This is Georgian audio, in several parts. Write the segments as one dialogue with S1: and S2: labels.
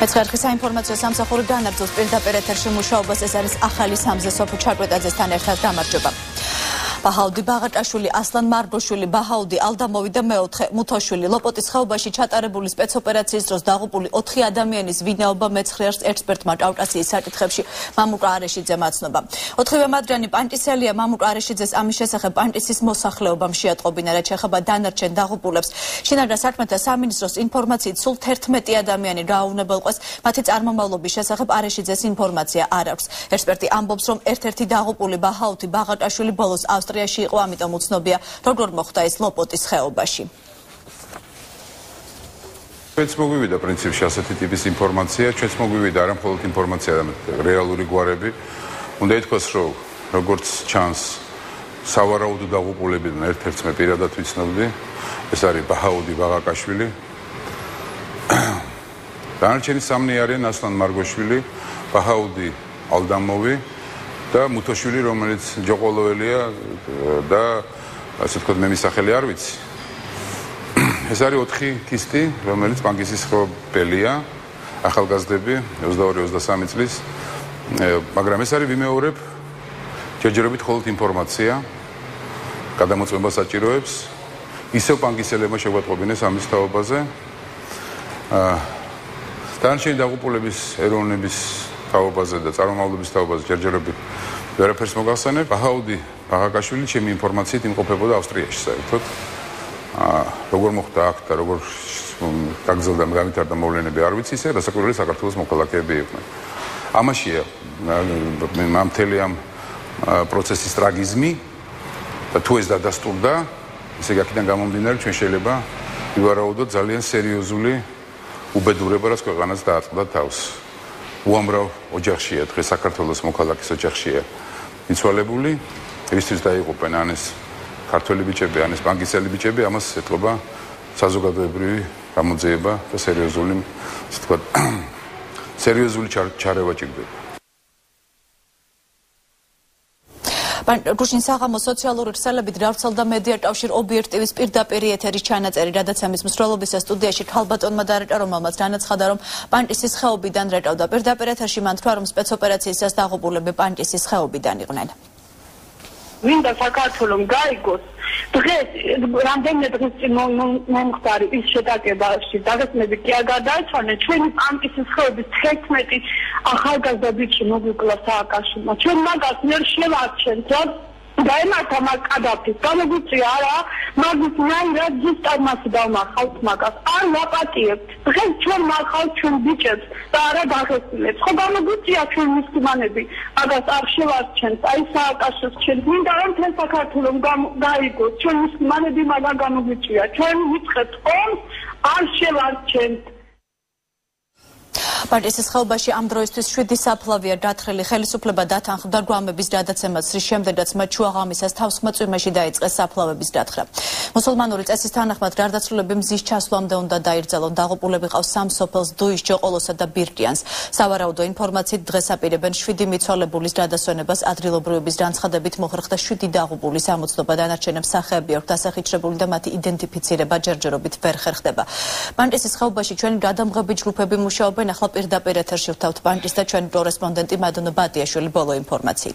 S1: მეცხრე საინფორმაციო სამსახური განაგრძობს პირდაპირ ეთერში მუშაობას. ეს არის ახალი სამზე სოფო ჩარკვეტაძესთან ერთად. გამარჯობა. ბაჰაუდი ბაღატაშვილი, ასლან მარგოშვილი, ბაჰაუდი ალდამოვი და მეოთხე მუთოშვილი. ლოპოტის ხეობაში ჩატარებული სპეცოპერაციის დროს დაღუპული 4 ადამიანის ვინაობა მეცხრეებს ექსპერტმა ჭავჭასიის საკითხებში მამუკ არეშიძემ აცნობა. 4-ვე მადრიანი პანტისელია. მამუკ არეშიძეს ამის შესახებ პანტისის მოსახლეობამ შეატყობინა, რაც ეხება დანარჩენ დაღუპულებს. შინაგან საქმეთა სამინისტროს ინფორმაციით სულ 11 ადამიანი გააუნებელყვეს. მათი წარმომავლობის შესახებ არეშიძეს ინფორმაცია არ აქვს. ექსპერტი ამბობს, რომ ერთ-ერთი დაღუპული ბაჰაუდი ბაღატაშვილი ბოლოს ავსტრიაში იყო, ამიტომ უცნობია, როგორ მოხდა ეს ლოპოტის ხეობაში.
S2: ჩვენც მოგვივიდა პრინციპში ასეთი ტიპის ინფორმაცია, ჩვენც მოგვივიდა არა მხოლოდ ინფორმაცია, არამედ რეალური გვარები. უნდა ითქვას, რომ როგორც ჩანს, სავარაუდო დაღუპულებიდან ერთ-ერთს მე პირადად ვიცნობდი, ეს არის ბაჰაუდი ბაღაკაშვილი. დანარჩენი 3 არიან ასლან მარგოშვილი, ბაჰაუდი ალდამოვი და მუთოშვილი, რომელიც ჯოყოლოველია და ასე ვთქვათ, მე მის სახელი არ ვიცი. ეს არის 4 ქისტი, რომელიც პანკისის ხეობელია, ახალგაზრდები 22-23 წლის, მაგრამ ეს არის ვიმეორებ ჯერჯერობით მხოლოდ ინფორმაცია, გადამოწმება საჭიროებს, ისევ პანკისელებმა შეგვატყობინეს ამის თაობაზე. დანარჩენი დაღუპულების ეროვნების თაობაზე და წარმომავლობის თაობაზე ჯერჯერობით ვერაფერს მოგახსენებ. ბაჰაუდი ბაღაკაშვილი ჩემი ინფორმაციით იმყოფებოდა ავსტრიაში საერთოდ. როგორ მოხდა აქ და როგორ გაგრძელდა გამვითარდა მოვლენები არ ვიცი, ისე დასაკვირველი საქართველოს მოქალაქეები იყვნენ. ამაშია მთელი ამ პროცესის ტრაგიზმი და თუ ეს დადასტურდა, ესე აქედან გამომდინარე ჩვენ შეიძლება ვივარაუდოთ ძალიან სერიოზული უბედურება, რაც ქვეყანას დააწყდა თავს. უამრავ ოჯახშია, დღეს საქართველოს მოქალაქის ოჯახშია მიცვალებული, ისიც დაიღუპენ ან ეს ქართველი ბიჭები, ან ეს პანკისელი ბიჭები, ამას ეთყობა საზოგადოებრივი გამოძიება და სერიოზული, ასე ვთქვათ, სერიოზული ჩარევა ჭირდება.
S1: გუშინ საღამო სოციალური ქსელებით გავრცელდა მედიატავშირ ობიექტივის პირდაპირ ეთერის ჩანაწერი, რადგან ამის მსვლელობისა სტუდიაში ქალბატონმა დარეჭა, რომელმაც განაცხადა, რომ პანტისის ხეობიდან რეჭავდა. პირდაპირ ეთერში მან თქვა, რომ სპეცოპერაციისას დაღუპულები პანტისის ხეობიდან იყვნენ.
S3: მინდა საქართველოს გაიგოს. დღეს რამდენიმე დღის წინ მომხდარი ის შეტაკებაში დაგესმები კი არ გადაეცვალნენ. ჩვენი პანკისის ხეობის 11 ახალგაზრდა ბიჭი მოგვიკლა სააკაშვილმა. ჩვენ მაგას ვერ შევარჩენთ, რომ დაემართა მაგ კადაფის. გამოგვიწია არა, მაგის ნაირად ზუსტად მას დავმახავთ მაგას. არ ვაპატიებთ. დღეს ჩვენ მახავთ ჩვენ ბიჭებს და არა დაღესილებს. ხო გამოგვიწია ჩვენ მუსლიმანები, მაგას არ შევარჩენთ. აი სააკაშვილს ჩვენ მინდა რომ თელ საქართველოს გაიგოს. ჩვენ მუსლიმანები მაგას გამოგვიწია. ჩვენ ვიწყებთ ომს, არ შევარჩენთ.
S1: პანტისის ხეობაში ამ დროისთვის 7 საფლავია დათხრილი. ხელისუფლება დათანხმდა გვამების გადაცემას, რის შემდეგაც მათ შუაღამისას თავსხმაწვიმეში დაიწყეს საფლავების დათხრა. მუსულმანური წესის თანახმად გარდაცვლილები მზის ჩასვლამდე უნდა დაირძალონ. დაღუპულები ყავს 3 სოფელს, დუის, ჯოყოლოსა და ბირკიანს. სავარაუდო ინფორმაციით დღეს აპირებენ 7 მიცვალებულის გადასვენებას. ადგილობრივების განცხადებით მოხერხდა 7 დაღუპულის ამოცნობა. დანარჩენებს სახეები აქვს დასახიჩრებული და მათი იდენტიფიცირება ჯერჯერობით ვერ ხერხდება. პანტისის ხეობაში ჩვენი გადამღები ჯგუფები მუშაობენ. ახლა პირდაპირ ეთერში ვთავთ პანტის და ჩვენი კორესპონდენტი მადონო ბატიაშვილი ბოლო ინფორმაციით.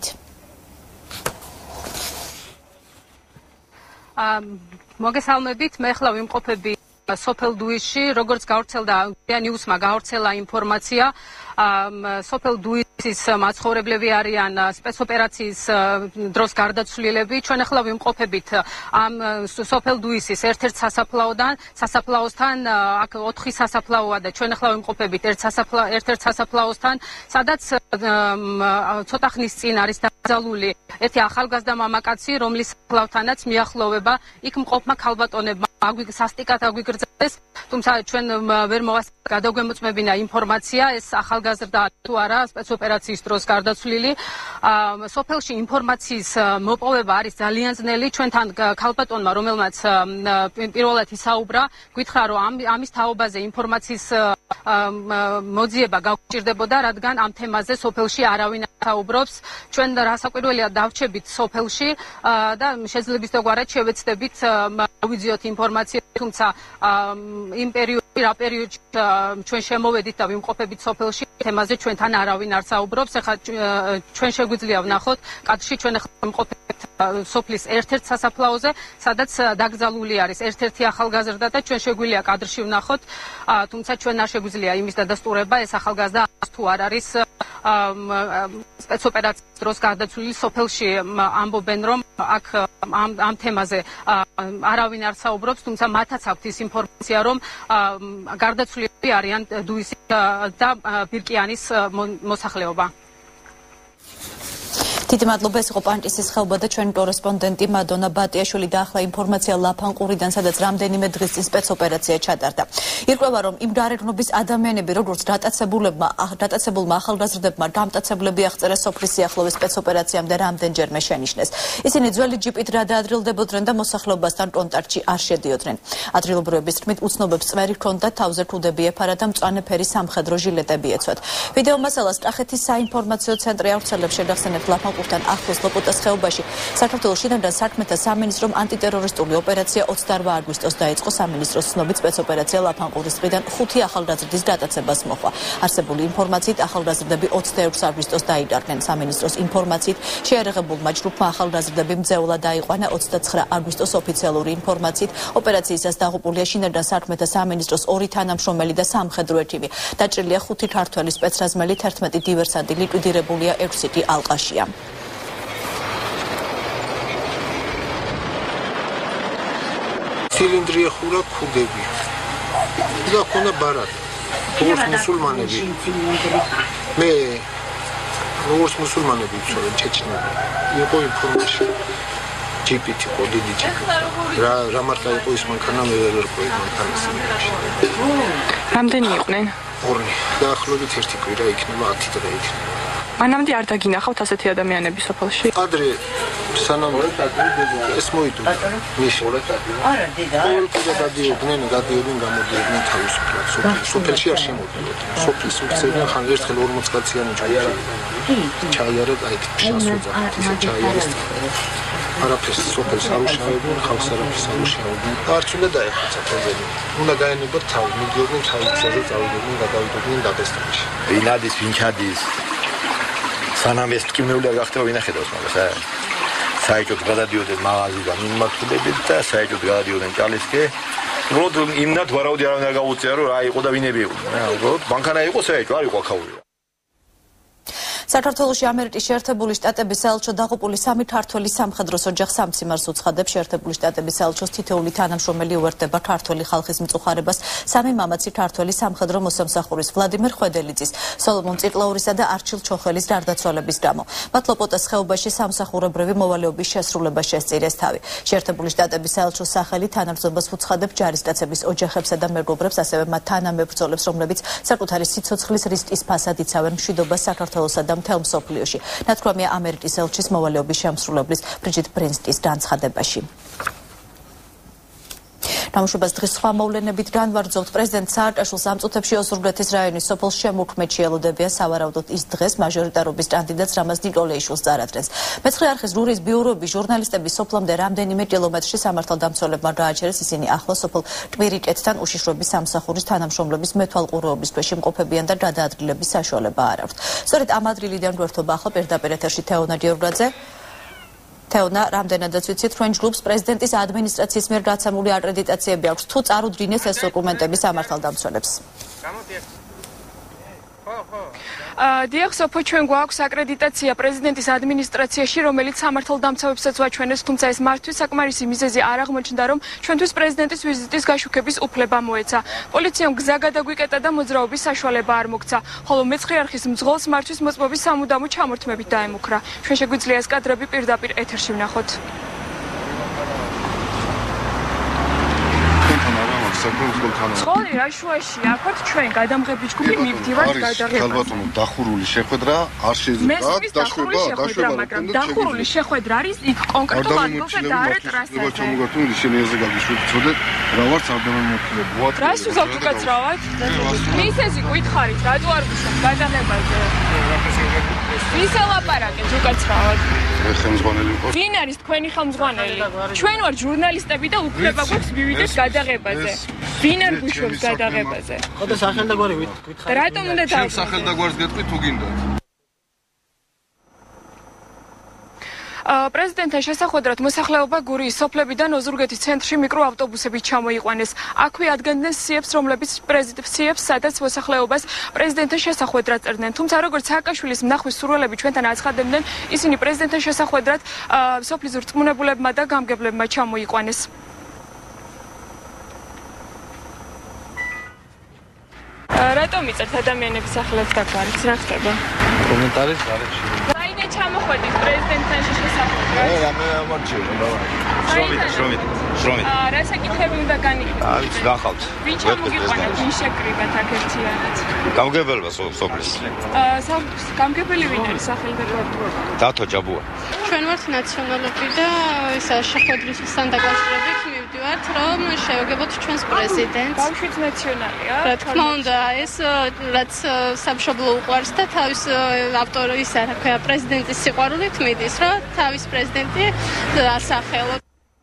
S4: მოგესალმებით, მე ახლა ვიმყოფები სოფელ დუისში, როგორც გავრცელდა ნიუსმა გავრცელა ინფორმაცია, სოფელ დუისის მაცხოვრებლები არიან სპეცოპერაციის დროს გარდაცვლილები. ჩვენ ახლა ვიმყოფებით ამ სოფელ დუისის ერთ-ერთ სასაფლაოსთან, აქ 4 სასაფლაოა და ჩვენ ახლა ვიმყოფებით ერთ-ერთ სასაფლაოსთან, სადაც ცოტა ხნის წინ არის დაკრძალული ერთი ახალგაზრდა მამაკაცი, რომლის საფლავთანაც მიახლოვება იქ მყოფმა ქალბატონებმა სასტიკად აგვიგრძელეს, თუმცა ჩვენ ვერ მოვასწრებთ გადაგვემოწმებინა ინფორმაცია, ეს ახალგაზრდა თუ არა სპეცოპერაციის დროს გარდაცვლილი. სოფელში ინფორმაციის მოპოვება არის ძალიან ძნელი. ჩვენთან ქალბატონმა, რომელმაც პირველად ისაუბრა, გითხრა, რომ ამის თაობაზე ინფორმაციის მოძიება გაგვჭირდებოდა, რადგან ამ თემაზე სოფელში არავინ არ საუბრობს. ჩვენ რა გასაკვირველია დავრჩებით სოფელში და შეძლებისდაგვარად შევეცდებით ავიძიოთ ინფორმაცია, თუმცა იმ პერიოდში რა პერიოდში ჩვენ შემოვედით და ვიმყოფებით სოფელში თემაზე ჩვენთან არავინ არ საუბრობს. ეხლა ჩვენ შეგვიძლია ვნახოთ კადრში ჩვენ ახლა ვიმყოფებით სოფლის ერთ-ერთ სასაფლაოზე, სადაც დაკრძალული არის ერთ-ერთი ახალგაზრდა და ჩვენ შეგვიძლია კადრში ვნახოთ, თუმცა ჩვენ არ შეგვიძლია იმის დადასტურება ეს ახალგაზრდა თუ არ არის სპეცოპერაციის დროს გარდაცვლილი სოფელში. ამბობენ რომ აქ ამ თემაზე არავინ არ საუბრობს, თუმცა მათაც აქვთ ის ინფორმაცია რომ გარდაცვლილი არიან დუისის და ბირკიანის მოსახლეობა.
S1: დიდი მადლობა, ეს იყო პანტისის ხეობა და ჩვენი კორესპონდენტი მადონა ბატიაშვილი და ახლა ინფორმაცია ლაფანყურიდან, სადაც რამდენიმე დღის წინ სპეცოპერაცია ჩატარდა. ირკვევა, რომ იმ გარეგნობის ადამიანები, როგორც დატაცებულმა ახალგაზრდებმა დამტაცებლები აღწერეს სოფლის სიახლოვეს სპეცოპერაციამდე რამდენჯერმე შენიშნეს. ისინი ძველი ჯიპით რა დაადრილდებოდნენ და მოსახლეობასთან კონტაქტში არ შედიოდნენ. ადგილობრივების თქმით, უცნობებს წვერი ჰქონდათ, თავზე ქუდები ეფარა და მწვანე ფერის სამხედრო ჟილეტები ეცვათ. ვიდეო მასალას კახეთის საინფორმაციო ცენტრი ავრცელებს. შეგახსენებთ ლაფანყურთან ახლოს ლოპოტას ხეობაში საქართველოს შინაგან საქმეთა სამინისტრომ ანტიტერორისტული ოპერაცია 28 აგვისტოს დაიწყო. სამინისტროს ცნობით სპეცოპერაცია ლაფანყურის ტყიდან 5 ახალგაზრდის დატაცებას მოჰყვა. არსებული ინფორმაციით ახალგაზრდები 26 აგვისტოს დაიდარდნენ. სამინისტროს ინფორმაციით შეიარაღებულმა ჯგუფმა ახალგაზრდები მძევლად დაიყვანა. 29 აგვისტოს ოფიციალური ინფორმაციით ოპერაციისას დაღუპულია შინაგან საქმეთა სამინისტროს 2 თანამშრომელი და სამხედრო ექიმი. დაჭრილია 5 ქართველი სპეცრაზმელი, 11 დივერსანტი, ლიკვიდირებულია 6 კი ალყაშია.
S5: ცილინდრი ეხურა ქუდები და ხონა ბარად როგორც მუსულმანები მე როგორც მუსულმანები ვცხოვრობ ჩეჩნეთში იყო ინფორმაცია ჯიპით იყო დიდი ჯიპი რა მარკა იყო ის მანქანა მე ვერ ვერკვევი მანქანას
S6: რამდენი იყვნენ?
S5: 2 დაახლოებით 1 კვირა იქნება 10 დღე იქნება.
S6: მანამდე არ დაგინახავთ ასეთი ადამიანები სოფელში?
S5: ადრე სანამ ეს მოიდოდა მის არა დედა გადიოდნენ გამოდიოდნენ თავისუფლად სოფელში არ შემოდიოდნენ სოფლის უცხოებიდან ხან ერთხელ 40 კაციანი ჯგუფი ჩაიარა და იქ შასვეძა ისე ჩაიარეს არაფერს სოფელს არ უშავებდნენ ხალხს არაფერს არ უშავებდნენ არც უნდა დაეხოცა თემები უნდა გაენებოთ თავი მიდიოდნენ თავის გზაზე წავიდნენ გადავიდნენ დაღესტანში
S7: ვინადის ვინჩადის სანამ ეს ტკივნეული არ გახდება ვინახედავს მაგას საერთოდ გადადიოდნენ მაღაზიიდან იმართულებით და საერთოდ გადადიოდნენ ჭალისკე უბრალოდ იმნად ვარავდი არავინ არ გაუწია რომ რა იყო და ვინები იყო უბრალოდ მანქანა იყო საერთოდ არ იყო აქაური
S1: საქართველოში ამერიკის შეერთებული შტატების საელჩო დაღუპული 3 ქართველი სამხედროს ოჯახს სამციმარს უცხადებს. შეერთებული შტატების საელჩოს თითოეული თანამშრომელი უერთდება ქართველი ხალხის მწუხარებას 3 მამაცი ქართველი სამხედრო მოსამსახურის ვლადიმერ ხვედელიძის, სოლომონ ციკლაურისა და არჩილ ჩოხელის გარდაცვალების გამო. მათ ლოპოტას ხეობაში სამსახურებრივი მოვალეობის შესრულება შესწირეს თავი. შეერთებული შტატების საელჩოს სახელი თანაბრძოლებას უცხადებს ჯარისკაცების ოჯახებსა და მეგობრებს, ასევე მათ თანამებრძოლებს, რომლებიც საკუთარი სიცოცხლის რისკის ფასად იცავენ მშვიდობას საქართველოსა და მთელ მსოფლიოში. ნათქვამია ამერიკის ელჩის მოვალეობის შემსრულებლის ბრიჯიტ ბრინსკის განცხადებაში. Ნამუშევრს დღის სხვა მოვლენებით განვარძობთ. პრეზიდენტ სააკაშვილს ამ წუთებში ოზურგეთის რაიონის სოფელ შემოქმედში ელოდებიან სავარაუდოდ ის დღეს მაჟორიტარობის კანდიდატს რამაზ ნიკოლეიშვილს წარადგენს. მეცხრე არხის რურის ბიუროების ჟურნალისტები სოფლამდე რამდენიმე კილომეტრში სამართალდამცველებმა გააჩერეს. ისინი ახლა სოფელ კვირიკეთთან უშიშროების სამსახურის თანამშრომლების მეთვალყურეობის ქვეშ იმყოფებიან და გადაადგილების საშუალება არ აქვთ. სწორედ ამ ადგილიდან გვერდობა ახლა პირდაპირ ეთერში თეონა გიორგაძე. თეონა, რამდენადაც ვიცით, თქვენ ჯგუფს პრეზიდენტის ადმინისტრაციის მიერ გაცემული აკრედიტაციები აქვს. თუ წარუდგინეს ეს დოკუმენტები სამართალდამცველებს?
S6: დიახ, სოფო, ჩვენ გვაქვს აკრედიტაცია პრეზიდენტის ადმინისტრაციაში, რომელიც სამართალდამცავებსაც ვაჩვენეს, თუმცა ეს მართვის საკმარისი მიზეზი არ აღმოჩნდა, რომ ჩვენთვის პრეზიდენტის ვიზიტის გაშუქების უფლება მოეცა. პოლიციამ გზა გადაგვიკეტა და მოძრაობის საშუალება არ მოგცა, ხოლო მეცხრე არხის მძღოლს მართვის მოწმობის სამუდამო ჩამორთმებით დაემუქრა. ჩვენ შეგვიძლია ეს კადრები პირდაპირ ეთერში ვნახოთ. სკოლა რაშუაში აქვთ ჩვენ გადამღები ჯგუფი მივდივართ გადაღებას.
S8: ალბათო დახურული შეხვედრა არ შეიძლება დაშვება,
S6: მაგრამ დახურული შეხვედრა არის იქ კონკრეტულ ადგილზე და არა ტრასაზე.
S8: ჩამოგართული შენიაზე გაგიშვით, წოდეთ. რა ვარ სარდამამოქმედი.
S6: რას უზავთ უკაცრავად? მისეზი გითხარით, რატო არ გუშავთ გადაღებაზე? ვის ელაპარაკეთ უკაცრავად?
S8: ხელმძღვანელი იყო.
S6: ვინ არის თქვენი ხელმძღვანელი? ჩვენ ვარ ჟურნალისტები და უფლება გვაქვს მივიდეთ გადაღებაზე. ვინ არ გუშვებს გადაღებაზე?
S5: ხოდა სახელდაგვარი გითხარით.
S6: რატომ უნდა
S8: ჩემ სახელდაგვარს გეტყვი თუ გინდათ.
S6: პრეზიდენტთან შესახვედრად მოსახლეობა გურიის სოფლებიდან ოზურგეთის ცენტრში მიკროავტობუსებით ჩამოიყვანეს. აქვე ადგენდნენ სიებს, რომლებიც სიებს, სადაც მოსახლეობას პრეზიდენტთან შესახვედრად წერდნენ. თუმცა როგორც სააკაშვილის მნახვის სურვილები ჩვენთან აცხადებდნენ, ისინი პრეზიდენტთან შესახვედრად სოფლის რწმუნებულებმა და გამგებლებმა ჩამოიყვანეს. რატომ იწერთ ადამიანების სახელებს დაგვარით? რა ხდება?
S5: კომენტარის გარეშე.
S6: რაიმე ჩამოხვედით პრეზიდენტთან შესახვედრად?
S7: რამე ამარჩევენ, შრომით.
S6: რა საკითხები უნდა განიხილოთ?
S7: ვიცი, გახავთ.
S6: ვინ ჩამოგიყვანეთ, ვინ შეკრიბათ აქეთიანად?
S7: გამგებელობა სოფლის.
S6: გამგებელი ვინ არის სახელმწიფო?
S7: დათო ჯაბუა.
S9: ჩვენ ვართ ნაციონალები და ისა შეხვედრისთან დაკავშირებით მივდივართ, რომ შევგებოთ ჩვენს პრეზიდენტს.
S6: ბავშვიც ნაციონალია?
S9: რა თქმა უნდა, ეს რაც სამშობლო უყვარს და თავის ავტორის, რა ქვია, პრეზიდენტის სიყვარულით მიდის, რომ თავის პრეზიდენტი ასახელოს.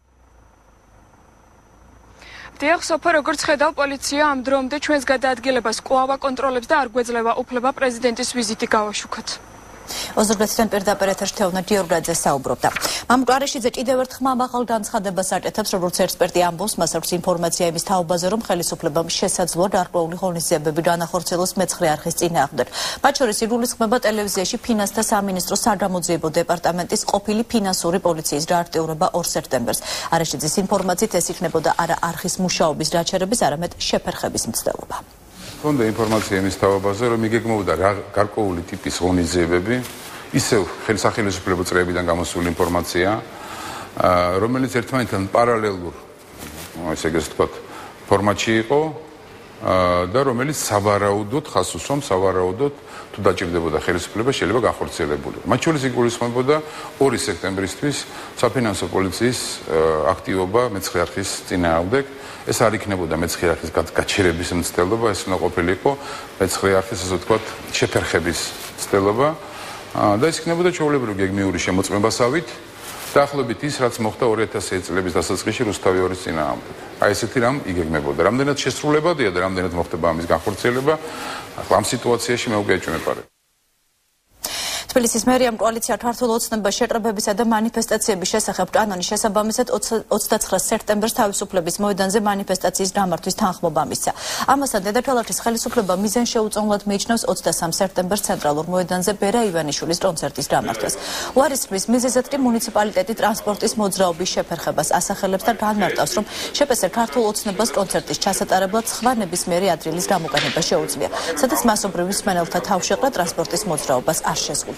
S6: დიახ, სოფო, როგორც ხედავ, პოლიცია ამ დრომდე ჩვენს გადაადგილებას კვლავ აკონტროლებს და არ გვეძლევა უფლება პრეზიდენტის ვიზიტი გავაშუქოთ.
S1: ოზურგეთიდან პირდაპირ ეთერში თეონა გიორგაძე საუბრობდა. მამკვარიშიძე კიდევ ერთ ხმამაღალ განცხადებას აკეთებს, როგორც ექსპერტი ამბობს, მას აქვს ინფორმაცია იმის თაობაზე, რომ ხელისუფლებამ შესაძლოა გარკვეული ღონისძიებები განახორციელოს მეცხრე არხის წინააღმდეგ. მათ შორის იგულისხმება ტელევიზიაში ფინანსთა სამინისტროს საგამოძიებო დეპარტამენტის ყოფილი ფინანსური პოლიციის გააქტიურება 2 სექტემბერს. არაშიძის ინფორმაციით ეს იქნებოდა არა არხის მუშაობის გაჩერების, არამედ შეფერხების მცდელობა.
S2: Fonda informația imის თაობაზე, რომ იგეგმებოდა გარკვეული ტიპის ღონისძიებები, ისევ ხელისუფლების წრეებიდან გამოსული ინფორმაცია, რომელიც ერთმანეთთან პარალელურ, ესე იგი ვთქვათ, ფორმატში იყო და რომელიც სავარაუდოდ ხას უსვამს, სავარაუდოდ თუ დაჭირდებოდა ხელისუფლება შეიძლება განხორციელებული. მათ შორის იგულისხმებოდა 2 სექტემბრისთვის საფინანსო პოლიციის აქტივობა მეცხრე არხის წინააღმდეგ. ეს არ იქნებოდა მეცხრე არხის გაჩერების მცდელობა, ეს უნდა ყოფილიყო მეცხრე არხის, ასე ვთქვათ, შეფერხების მცდელობა და ეს იქნებოდა ჩვეულებრივი გეგმიური შემოწმებასავით დაახლოებით ის, რაც მოხდა 2000 წლების დასაწყისში რუსთავიორის წინააღმდეგ. აი ესეთი რამ იგეგმებოდა. რამდენად შესრულებადია და რამდენად მოხდება ამის განხორციელება, ახლა ამ სიტუაციაში მე უკვე ეჭვმეპარებ.
S1: თბილისის მერიამ კოალიცია ქართულ ოცნებას შეკრებებისა და მანიფესტაციების შესახებ კანონის შესაბამისად 29 სექტემბერს თავისუფლების მოედანზე მანიფესტაციის გამართვის თანხმობა მისცა. ამასთან დედაქალაქის ხელისუფლება მიზანშეუწონლად მიიჩნევს 23 სექტემბერს ცენტრალურ მოედანზე ბერა ივანიშვილის კონცერტის გამართვას. უარისხმის მიზეზად კი მუნიციპალიტეტი ტრანსპორტის მოძრაობის შეფერხებას ასახელებს და განმარტავს, რომ შეპესერ ქართულ ოცნებას კონცერტის ჩასატარებლად სხვა ნებისმიერი ადგილის გამოყენება შეუძლია, სადაც მასობრივი მსმენელთა თავშეყრა ტრანსპორტის მოძრაობას არ შეზღუდავს.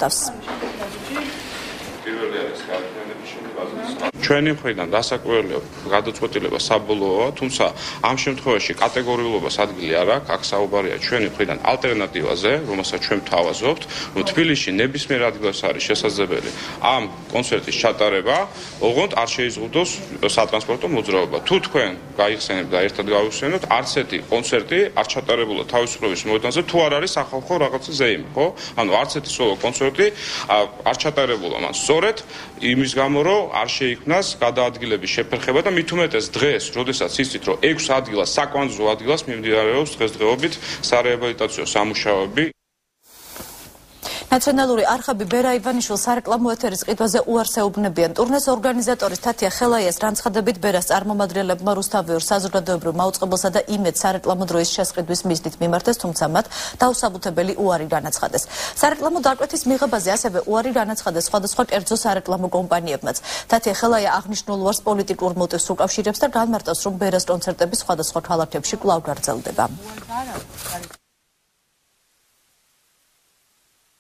S10: ჩვენი მხრიდან გადაწყვეტილება საბოლოოა, თუმცა ამ შემთხვევაში კატეგორიულობას ადგილი არ აქვს, აქ საუბარია ჩვენი მხრიდან ალტერნატივაზე, რომელსაც ჩვენ ვთავაზობთ, რომ თბილისში ნებისმიერ ადგილას არის შესაძლებელი ამ კონცერტის ჩატარება, ოღონდ არ შეიზღუდოს სატრანსპორტო მოძრაობა. თუ თქვენ გაიხსენებთ და ერთად გავიხსენოთ, არც ერთი კონცერტი არ ჩატარებულა თავისუფლების მოედანზე, თუ არ არის სახალხო რაღაცა ზეიმი, ხო? ანუ არც ერთი სოლო კონცერტი არ ჩატარებულა მას. სწორედ იმის გამო, რომ არ შეიქმნა გადაადგილების შეფერხება და მით უმეტეს დღეს, როდესაც იცით, რომ 6 ადგილას, საკვანძო ადგილას მიმდინარეობს დღესდღეობით სარეაბილიტაციო სამუშაოები.
S1: ნაციონალური არხები ბერა ივანიშვილს სარეკლამო ეთერის ყიდვაზე უარს ეუბნებიან. ტურნეს ორგანიზატორის თათია ხელაიას განცხადებით ბერას წარმომადგენლებმა რუსთავიორ საზოგადოებრივ მაუწყებელსა და იმედს სარეკლამო დროის შესყიდვის მიზნით მიმართეს, თუმცა მათ დაუსაბუთებელი უარი განაცხადეს. სარეკლამო დაკვეთის მიღებაზე ასევე უარი განაცხადეს სხვადასხვა კერძო სარეკლამო კომპანიებმაც. თათია ხელაია აღნიშნულ უარს პოლიტიკურ მოტივს უკავშირებს და განმარტავს, რომ ბერას კონცერტები სხვადასხვა ქალაქებში კვლავ გაგრძელდება.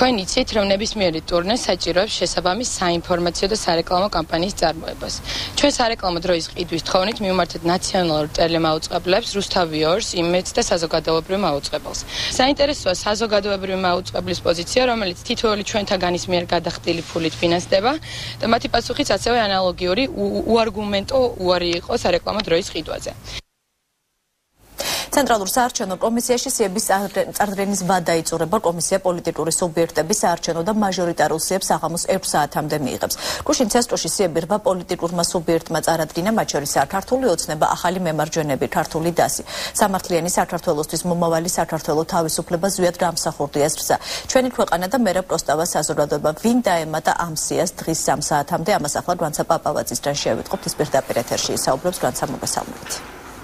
S11: თქვენ იცით, რომ ნებისმიერი ტურნე საჭიროებს შესაბამის საინფორმაციო და სარეკლამო კამპანიის წარმოებას. ჩვენ სარეკლამო დროის ყიდვის თხოვნით მივმართეთ ნაციონალურ ტელემაუწყებლებს, რუსთავი 2-ს, იმედს და საზოგადოებრივ მაუწყებელს. საინტერესოა საზოგადოებრივი მაუწყებლის პოზიცია, რომელიც თითოეული ჩვენთაგანის მიერ გადახდილი ფულით ფინანსდება და მათი პასუხიც ასევე ანალოგიური უარგუმენტო უარი იყო სარეკლამო დროის ყიდვაზე.
S1: ცენტრალურ საარჩევნო კომისიაში სიების წარდგენის ვადა იწურება. კომისია პოლიტიკური სუბიექტების საარჩევნო და მაჟორიტარულ სიებს საღამოს 6 საათამდე მიიღებს. გუშინ ცესტოში სიები 8 პოლიტიკურმა სუბიექტმა წარადგინა, მათ შორისაა ქართული ოცნება, ახალი მემარჯვენეები, ქართული დასი. სამართლიანი საქართველოსთვის მომავალი საქართველო თავისუფლება ზვიად გამსახურდია ზრდა. ჩვენი ქვეყანა და მერაბ პროსტავა საზოგადოება ვინ დაემატა ამ სიას დღის 3 საათამდე. ამას ახლა განცა პაპავაძისთან შევიტყობთ, ის პირდაპირ ეთერში ისაუბრებს. განცა მოგესალმებით.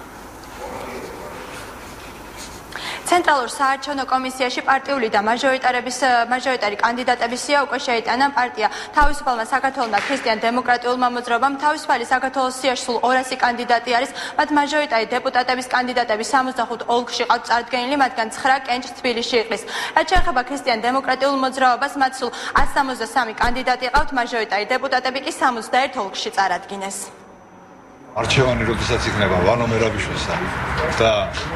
S12: ცენტრალურ საარჩევნო კომისიაში პარტიული და მაჟორიტარი კანდიდატების სია უკვე შეიტანა. პარტია თავისუფალმა საქართველოსმა ქრისტიან დემოკრატიულმა მოძრაობამ თავისუფალი საქართველოს სიაში სულ 200 კანდიდატი არის. მათ მაჟორიტარი დეპუტატების კანდიდატები 65 ოლქში ყავთ წარდგენილი, მათგან 9 კენჭს თბილისში იყრის. რაც შეეხება ქრისტიან დემოკრატიულ მოძრაობას, მათ სულ 163 კანდიდატი ყავთ, მაჟორიტარი დეპუტატები კი 61 ოლქში წარადგინეს.
S13: არჩევანი როდესაც იქნება ვანო მერაბიშვილსა და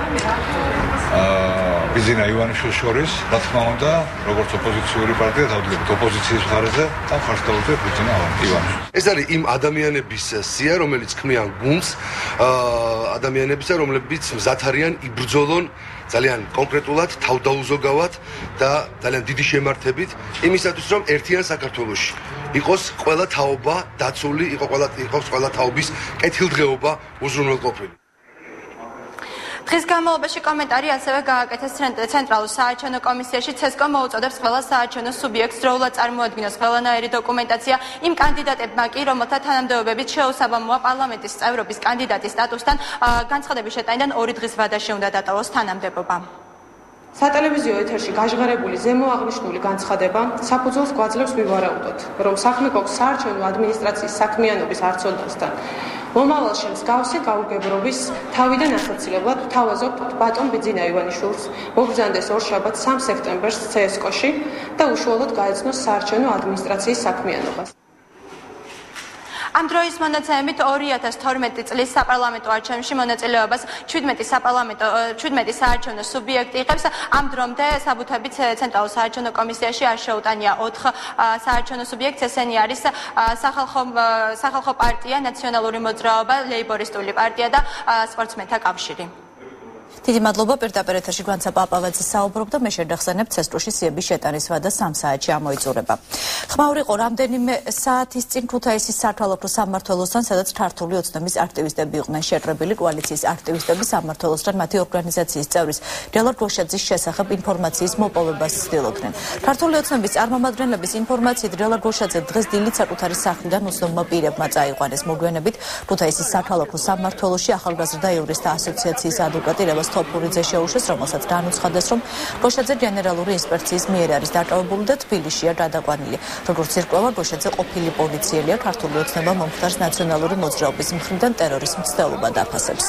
S13: ბიზინა ივანიშვილის შორის, რა თქმა უნდა, როგორც ოპოზიციური პარტია დავდგებით ოპოზიციის მხარეზე და ხარს დავუძვეთ ბიზინა ივანიშვილს.
S14: ეს არის იმ ადამიანების სია, რომელიც ქმნიან გუნდს, ადამიანებისა, რომლებიც მზად არიან იბრძოლონ ძალიან კონკრეტულად, თავდაუზოგავად და ძალიან დიდი შემართებით იმისათვის, რომ ერთიან საქართველოში იყოს ყველა თაობა დაცული, იყოს ყველა თაობის კეთილდღეობა უზრუნველყოფილი.
S12: დღის განმავლობაში კომენტარი ასევე გააკეთეს ცენტრალურ საარჩევნო კომისიაში. ცესკომ მოუწოდებს ყველა საარჩევნო სუბიექტს დროულად წარმოადგინოს ყველანაირი დოკუმენტაცია იმ კანდიდატებმა კი, რომელთა თანამდებობებით შეუსაბამოა პარლამენტის წევრობის კანდიდატის სტატუსთან, განცხადების შეტანიდან 2 დღის ვადაში უნდა დატოვოს თანამდებობა.
S15: სატელევიზიო ეთერში გაჟღერებული ზემო აღნიშნული განცხადება საფუძველს გვაძლევს ვივარაუდოთ, რომ საქმე გვაქვს საარჩევნო ადმინისტრაციის საქმიანობის არცოდნასთან. მომავალში მსგავსი გაუგებრობის თავიდან ასაცილებლად ვთავაზობთ ბატონ ბიძინა ივანიშვილს მოგზავნდეს ორშაბათს 3 სექტემბერს CSKO-ში და უშუალოდ გაეცნოს საარჩევნო ადმინისტრაციის საქმიანობას.
S12: ამ დროის მონაცემებით 2012 წლის საპარლამენტო არჩევნებში მონაწილეობას 17 საარჩევნო სუბიექტი იღებს. ამ დრომდე საბუთებით ცენტრალურ საარჩევნო კომისიაში არ შეუტანია 4 საარჩევნო სუბიექტს. ესენი არის სახალხო პარტია, ნაციონალური მოძრაობა, ლეიბორისტული პარტია და სპორტსმენთა კავშირი.
S1: დიდი მადლობა. პირდაპირ ეთერში განცა პაპავაძე საუბრობდა. მე შევახსენებ, ცესტოში სიების შეტანის ვადა 3 საათში ამოიწურება. ხმაური იყო რამდენიმე საათის წინ ქუთაისის საქალაქო სამმართველოსთან, სადაც ქართული ოცნების აქტივისტები იყვნენ შეტრებილი. კოალიციის აქტივისტები სამმართველოსთან მათი ორგანიზაციის წევრის დელარ გოშაძის შესახებ ინფორმაციის მოპოვებას ცდილობდნენ. ქართული ოცნების წარმომადგენლების ინფორმაციით დელარ გოშაძე დღეს დილით საკუთარი სახლიდან უცნობმა პირებმა წაიყვანეს. მოგვიანებით ქუთაისის საქალაქო სამმართველოში ახალგაზრდა იურისტთა ასოციაციის ადვოკატი თოფურიძე შეუშვეს, რომელსაც განუცხადეს, რომ გოშაძე გენერალური ინსპექციის მიერ არის დაკავებული და თბილისშია გადაყვანილი. როგორც ირკვევა, გოშაძე ყოფილი პოლიციელია, ქართული ოცნება მომხდარს ნაციონალური მოძრაობის მხრიდან ტერორის მცდელობა დაფასებს.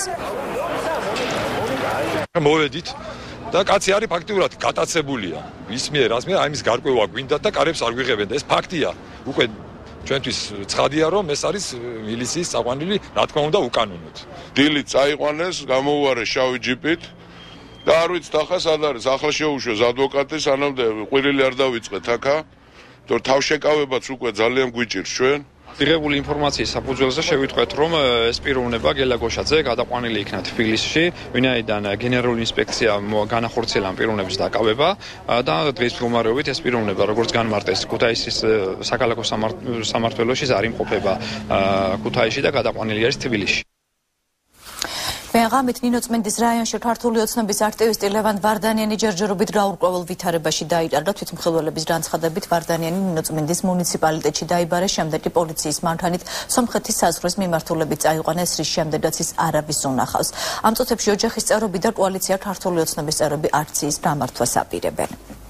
S16: მოვედით და კაცი არის ფაქტიურად გატაცებულია. ის მიერ ამის გარკვევა გვინდა და კარებს არ გვიღებენ და ეს ფაქტია. უკვე ჩვენთვის ცხადია, რომ ეს არის მილიციის წაყვანილი, რა თქმა უნდა, უკანონოდ.
S17: დილით წაიყვანეს, გამოუვარეს შავი ჯიპით და არ ვიცით ახლა სად არის. ახლა შეუშვეს ადვოკატი, სანამდე ყვირილი არ დავიწყეთ აქა, თორე თავშეკავებაც უკვე ძალიან გვიჭირს ჩვენ.
S18: მიღებული ინფორმაციის საფუძველზე შევიტყვეთ, რომ ეს პიროვნება გელა გოშაძე გადაყვანილი იქნა თბილისში, ვინაიდან გენერალური ინსპექცია განახორციელა ამ პიროვნების დაკავება და დღის მდგომარეობით ეს პიროვნება, როგორც განმარტეს, ქუთაისის საქალაქო სამმართველოში არ იმყოფება ქუთაისში და გადაყვანილი არის თბილისში.
S1: მეაღამით ნინოწმინდის რაიონში ქართული ოცნების აქტივისტი ლევან ვარდანიანი ჯერჯერობით გაურკვეველ ვითარებაში დაიჭარდა. თვითმხილველების განცხადებით ვარდანიანი ნინოწმინდის მუნიციპალიტეტში დაიბარეს, შემდეგ კი პოლიციის მანქანით სომხეთის საზღვრის მიმართულებით წაიყვანეს, რის შემდეგაც ის არავის უნახავს. ამ წუთებში ოჯახის წევრები და კოალიცია ქართული ოცნების წევრები აქციის გამართვას აპირებენ.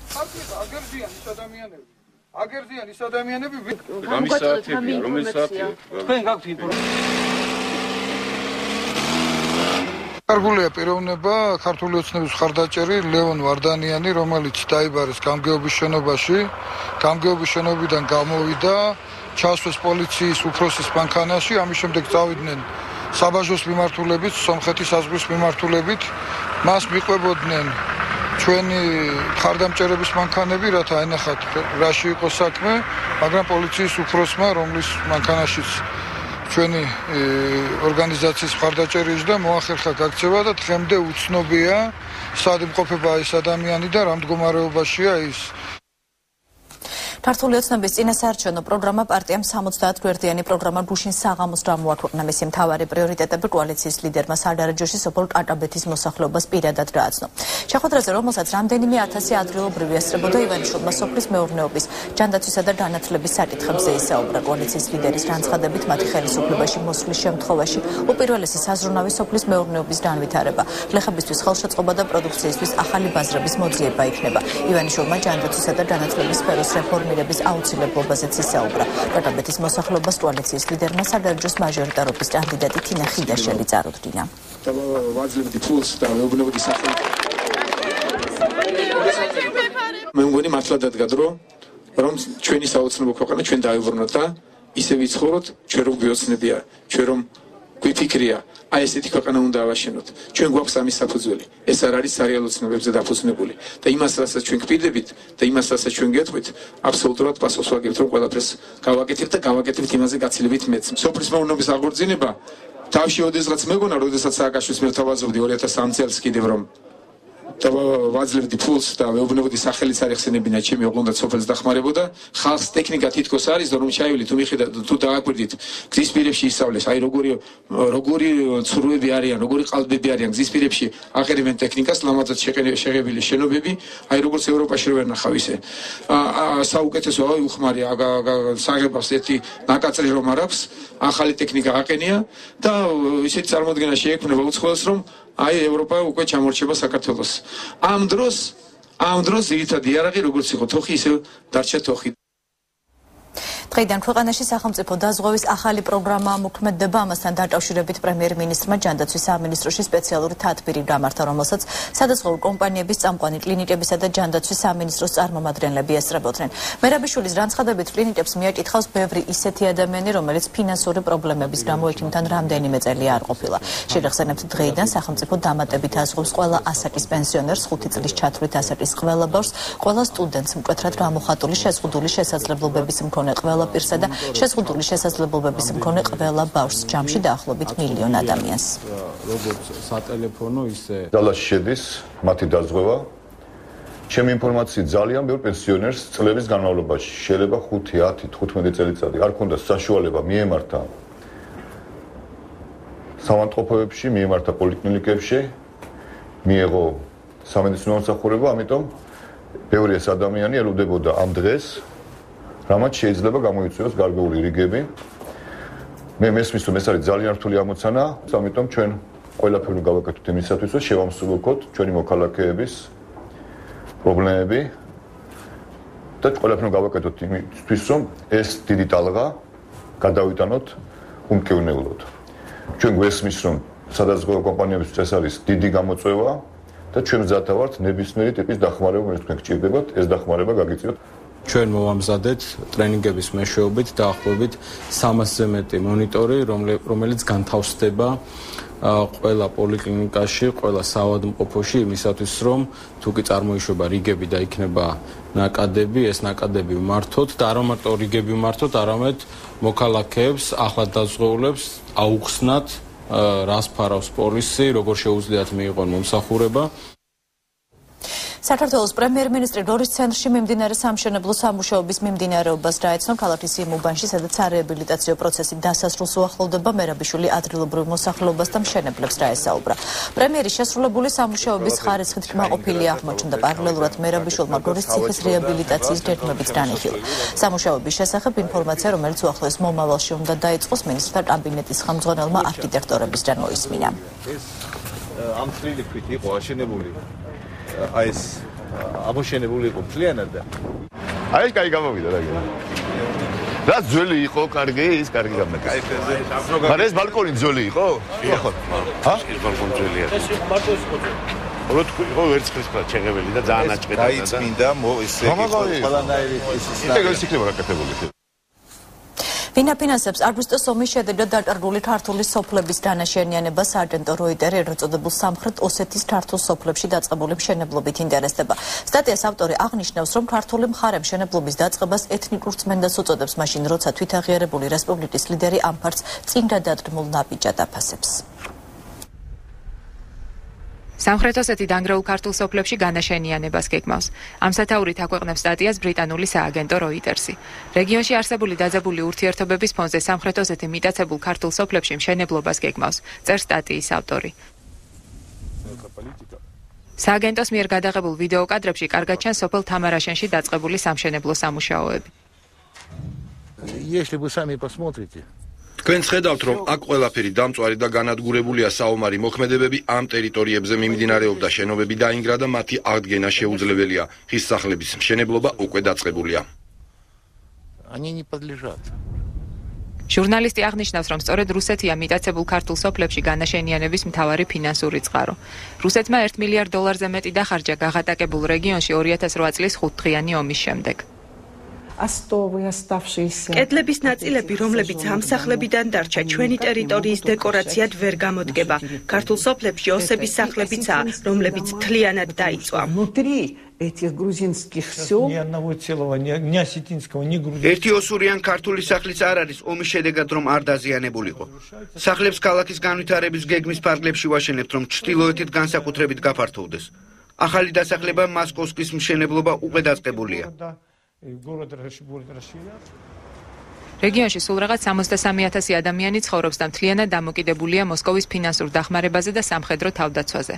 S19: აგერძიან ის ადამიანები, რომელი საათია? თქვენ გაქვთ ინფორმაცია? კარგულია პიროვნება ქართული ოცნების მხარდაჭერი ლევონ ვარდანიანი, რომელიც დაიბარეს გამგეობის შენობაში, გამგეობის შენობიდან გამოვიდა, ჩასვეს პოლიციის უფროსის მანქანაში, ამის შემდეგ წავიდნენ საბაჟოს მიმართულებით, სომხეთის საზღვრის მიმართულებით, მას მიყვებოდნენ ჩვენი მხარდამჭერების მანქანები, რათა აინახათ რაში იყო საქმე, მაგრამ პოლიციის უფროსმა, რომლის მანქანაშიც ჩვენი ორგანიზაციის მხარდაჭერის და მოახერხა გაქცევა და დღემდე უცნობია სად იმყოფება ეს ადამიანი და რა მდგომარეობაშია ის.
S1: ქართული ოცნების წინასაარჩევნო პროგრამა პარტიამ 70 გვერდიანი პროგრამა გუშინ საღამოს გამოაქვეყნა. მისი მთავარი პრიორიტეტები კოალიციის ლიდერმა სარდარ ჯოშის სოფელ კატაბეთის მოსახლეობას პირადად გააცნო. შეხვედრაზე, რომელსაც რამდენიმე ათასი ადგილობრივი ესწრებოდა, ივანიშვილმა სოფლის მეურნეობის, ჯანდაცვისა და განათლების საკითხებზე ისაუბრა. კოალიციის ლიდერის განცხადებით, მათი ხელისუფლებაში მოსვლის შემთხვევაში უპირველესი საზრუნავი სოფლის მეურნეობის განვითარება, გლეხებისთვის ხელშეწყობა და პროდუქციისთვის ახალი ბაზრების მოძიება იქნება. ივანიშვილმა ჯანდაცვისა და განათლების სფეროს რეფორმირების აუცილებლობაზეც ისაუბრა. კატაბეთის მოსახლეობას კოალიციის ლიდერმა სარდარ ჯოშის მაჟორიტარობის კანდიდატი თინა ხიდაშელი წარუდგინა.
S5: მე მგონი მართლა დადგა დრო, რომ ჩვენი საოცნებო ქვეყანა ჩვენ დაევრუნოთ და ისე ვიცხოვროთ, ჩვენ რომ გვიოცნებია, ჩვენ რომ გვიფიქრია, აი ესეთი ქვეყანა უნდა ავაშენოთ. ჩვენ გვაქვს ამის საფუძველი. ეს არ არის სარეალო ცნობებზე დაფუძნებული და იმას, რასაც ჩვენ გვპირდებით და იმას, რასაც ჩვენ გეტყვით, აბსოლუტურად პასუხს ვაგებთ, რომ ყველაფერს გავაკეთებთ და გავაკეთებთ იმაზე გაცილებით მეც. სოფლის მეურნეობის აღორძინება თავში ოდესღაც მეგონა, როდესაც სააკაშვილის მე თავაზობდი 2003 წელს კიდევ რომ და ვაძლევდი ფულს და მეუბნებოდი სახელიც არ ეხსენებინა ჩემი ოღონდ სოფელს დახმარებოდა ხალხს ტექნიკა თითქოს არის და რომ ჩაივლით თუ მიხედავ თუ დააკვირდით გზის პირებში ისწავლეს აი როგორი ცურვები არიან როგორი ყალბები არიან გზის პირებში აღერევენ ტექნიკას ლამაზად შეღებილი შენობები აი როგორც ევროპაში ვერ ნახავ ისე საუკეთესო აი უხმარი საღებას ერთი ნაკაწრი რომ არ აქვს ახალი ტექნიკა აყენია და ისეთი წარმოდგენა შეექმნება უცხოელს რომ აი ევროპა უკვე ჩამორჩება საქართველოს. ამ დროს ძირითადი იარაღი როგორც იყო თოხი ისე დარჩა თოხი. დღეიდან ქვეყანაში სახელმწიფო დაზღვევის ახალი პროგრამა მოქმედება. ამასთან დაკავშირებით პრემიერ-მინისტრმა ჯანდაცვის სამინისტროში სპეციალური თათბირი გამართა, რომელსაც სადაზღვევო კომპანიების წამყვანი კლინიკებისა და ჯანდაცვის სამინისტროს წარმომადგენლები ესწრებოდნენ. მერაბიშვილის განცხადებით კლინიკებს მიაკითხავს ბევრი ისეთი ადამიანი, რომელიც ფინანსური პრობლემების გამო ექიმთან რამდენიმე წელი არ ყოფილა. შეგახსენებთ, დღეიდან სახელმწიფო დამატებით აზღვევს ყველა ასაკის პენსიონერს, 5 წლის ჩათვლით ასაკის ყველა ბავშვს, ყველა სტუდენტს მკვეთრად გამოხატული შეზღუდული შესაძლებლობების მქონე ყველა პირსა და შეზღუდული შესაძლებლობების მქონე ყველა ბავშვს, ჯამში დაახლოებით მილიონ ადამიანს.
S20: როგორც სატელეფონო, ისე
S21: ძალაში შედის მათი დაზღვევა. ჩემი ინფორმაციით ძალიან ბევრ პენსიონერს წლების განმავლობაში შეიძლება 5, 10, 15 წელიწადი არ ქონდა საშუალება მიემართა საავადმყოფოებში, მიემართა პოლიკლინიკებში, მიეღო სამედიცინო მომსახურება, ამიტომ ბევრი ეს ადამიანი ელოდებოდა ამ დღეს რამაც შეიძლება გამოიწვიოს გარკვეული რიგები. მე მესმის რომ ეს არის ძალიან რთული ამოცანა, ამიტომ ჩვენ ყველაფერი გავაკეთოთ იმისათვის, რომ შევამსუბუქოთ ჩვენი მოქალაქეების პრობლემები და ყველაფერი გავაკეთოთ იმისთვის, რომ ეს დიდი ტალღა გადავიტანოთ უმკევნევლად. ჩვენ გვესმის რომ სადაზღვევო კომპანიებისთვის ეს არის დიდი გამოწვევა და ჩვენ მზათა ვართ ნებისმიერი ტიპის დახმარება, რომელიც თქვენ გჭირდებათ, ეს დახმარება გაგიწიოთ.
S20: ჩვენ მოვამზადეთ ტრენინგების მეშვეობით დაახლოებით 300-ზე მეტი მონიტორი, რომელიც განთავსდება ყველა პოლიკლინიკაში, ყველა საავადმყოფოში იმისათვის, რომ თუ კი წარმოიშვება რიგები და იქნება ნაკადები, ეს ნაკადები ვმართოთ და არა მარტო რიგები ვმართოთ, არამედ მოქალაქეებს, ახლად დაზღვეულებს აუხსნათ რას ფარავს პოლისი, როგორ შეუძლიათ მიიღონ მომსახურება.
S1: საქართველოს პრემიერ-მინისტრი გორის ცენტრში მიმდინარე სამშენებლო სამუშაოების მიმდინარეობას დაეცნო. ქალაქის იმუბანში, სადაცარეაბილიტაციო პროცესი დასასრულს უახლოვდება, მერაბიშვილი ადგილობრივ მოსახლეობას და მშენებლებს დაესაუბრა. პრემიერის შესრულებული სამუშაოების ხარისხით კმაყოფილი აღმოჩნდა. პარალელურად მერაბიშვილმა გორის ციხის რეაბილიტაციის გეგმებიც განიხილა. სამუშაოების შესახებ ინფორმაცია, რომელიც უახლოეს მომავალში უნდა დაიწყოს, მინისტრთა კაბინეტის ხელმძღვანელმა არქიტექტორებისგან მოისმინა.
S22: ეს ამ წლილი ქვით იყო აშენებული. აი ეს ამოშენებული იყო მთლიანად და
S21: აი ეს კაი გამოვიდა რა. რა ძველი იყო, კარგი, ის კარგი გამეკეთე. მაგრამ ეს ბალკონი ძველი იყო? იყო. ჰა?
S3: ეს ბალკონი ძველია. ეს იყო მარტო ეს იყო. რო თქვი, იყო ვერცხლის ჩეღებელი და ძალიან აჭყედა და
S22: დაიწმინდა ესე იგი ყველანაირი ის
S21: ეს იქნება გაკეთებული.
S1: ფინანსებს აგვისტოს ომის შედეგად დაკარგული ქართული სოფლების განაშენიანება სააგენტო როიტერი ეროწოდებულ სამხრეთ ოსეთის ქართულ სოფლებში დაწყებული მშენებლობით ინტერესდება. სტატიას ავტორი აღნიშნავს, რომ ქართული მხარე მშენებლობის დაწყებას ეთნიკურ წმენდას უწოდებს, მაშინ როცა თვითაღიარებული რესპუბლიკის ლიდერი ამ ფართს წინ გადადგმულ ნაბიჯად აფასებს.
S4: სამხრეთ ოსეთი დანგრეულ ქართულ სოფლებში განაშენიანებას გეგმავს. ამ სათაურით აქვეყნებს სტატიას ბრიტანული სააგენტო როიტერსი. რეგიონში არსებული დაძაბული ურთიერთობების ფონზე სამხრეთ ოსეთი მიტაცებულ ქართულ სოფლებში მშენებლობას გეგმავს, წერს სტატიის ავტორი. სააგენტოს მიერ გადაღებულ ვიდეო კადრებში კარგად ჩანს სოფელ თამარაშენში დაწყებული სამშენებლო სამუშაოები.
S22: Если вы сами посмотрите
S23: თქვენ ხედავთ, რომ აქ ყველაფერი დამწვარი და განადგურებულია საომარი მოქმედებები ამ ტერიტორიებზე მიმდინარეობდა შენობები დაინგრა და მათი აღდგენა შეუძლებელია. ხის სახლების მშენებლობა უკვე დაწყებულია.
S22: Они не подлежат.
S4: ჟურნალისტი აღნიშნავს, რომ სწორედ რუსეთია მიტაცებულ ქართულ სოფლებში განაშენიანების მთავარი ფინანსური წყარო. რუსეთმა $1 მილიარდზე მეტი დახარჯა გაღატაკებულ რეგიონში 2008 წლის 5 დღიანი ომის შემდეგ.
S24: კედლების ნაწილები, რომლებიც ამ სახლებიდან დარჩა, ჩვენი ტერიტორიის დეკორაციად ვერ გამოდგება. ქართულ სოფლებში ოსების სახლებიცაა, რომლებიც მთლიანად დაიწვა.
S25: ერთი ოსურიან ქართული სახლიც არ არის ომის შედეგად რომ არ დაზიანებულიყო. სახლებს ქალაქის განვითარების გეგმის ფარგლებში ვაშენებთ, რომ ჩრდილოეთით განსაკუთრებით გაფართოვდეს. ახალი დასახლება მასკოვსკის მშენებლობა უკვე დაწყებულია.
S4: რეგიონში სულ რაღაც 63,000 ადამიანი ცხოვრობს და მთლიანად დამოკიდებულია მოსკოვის ფინანსურ დახმარებაზე და სამხედრო თავდაცვაზე.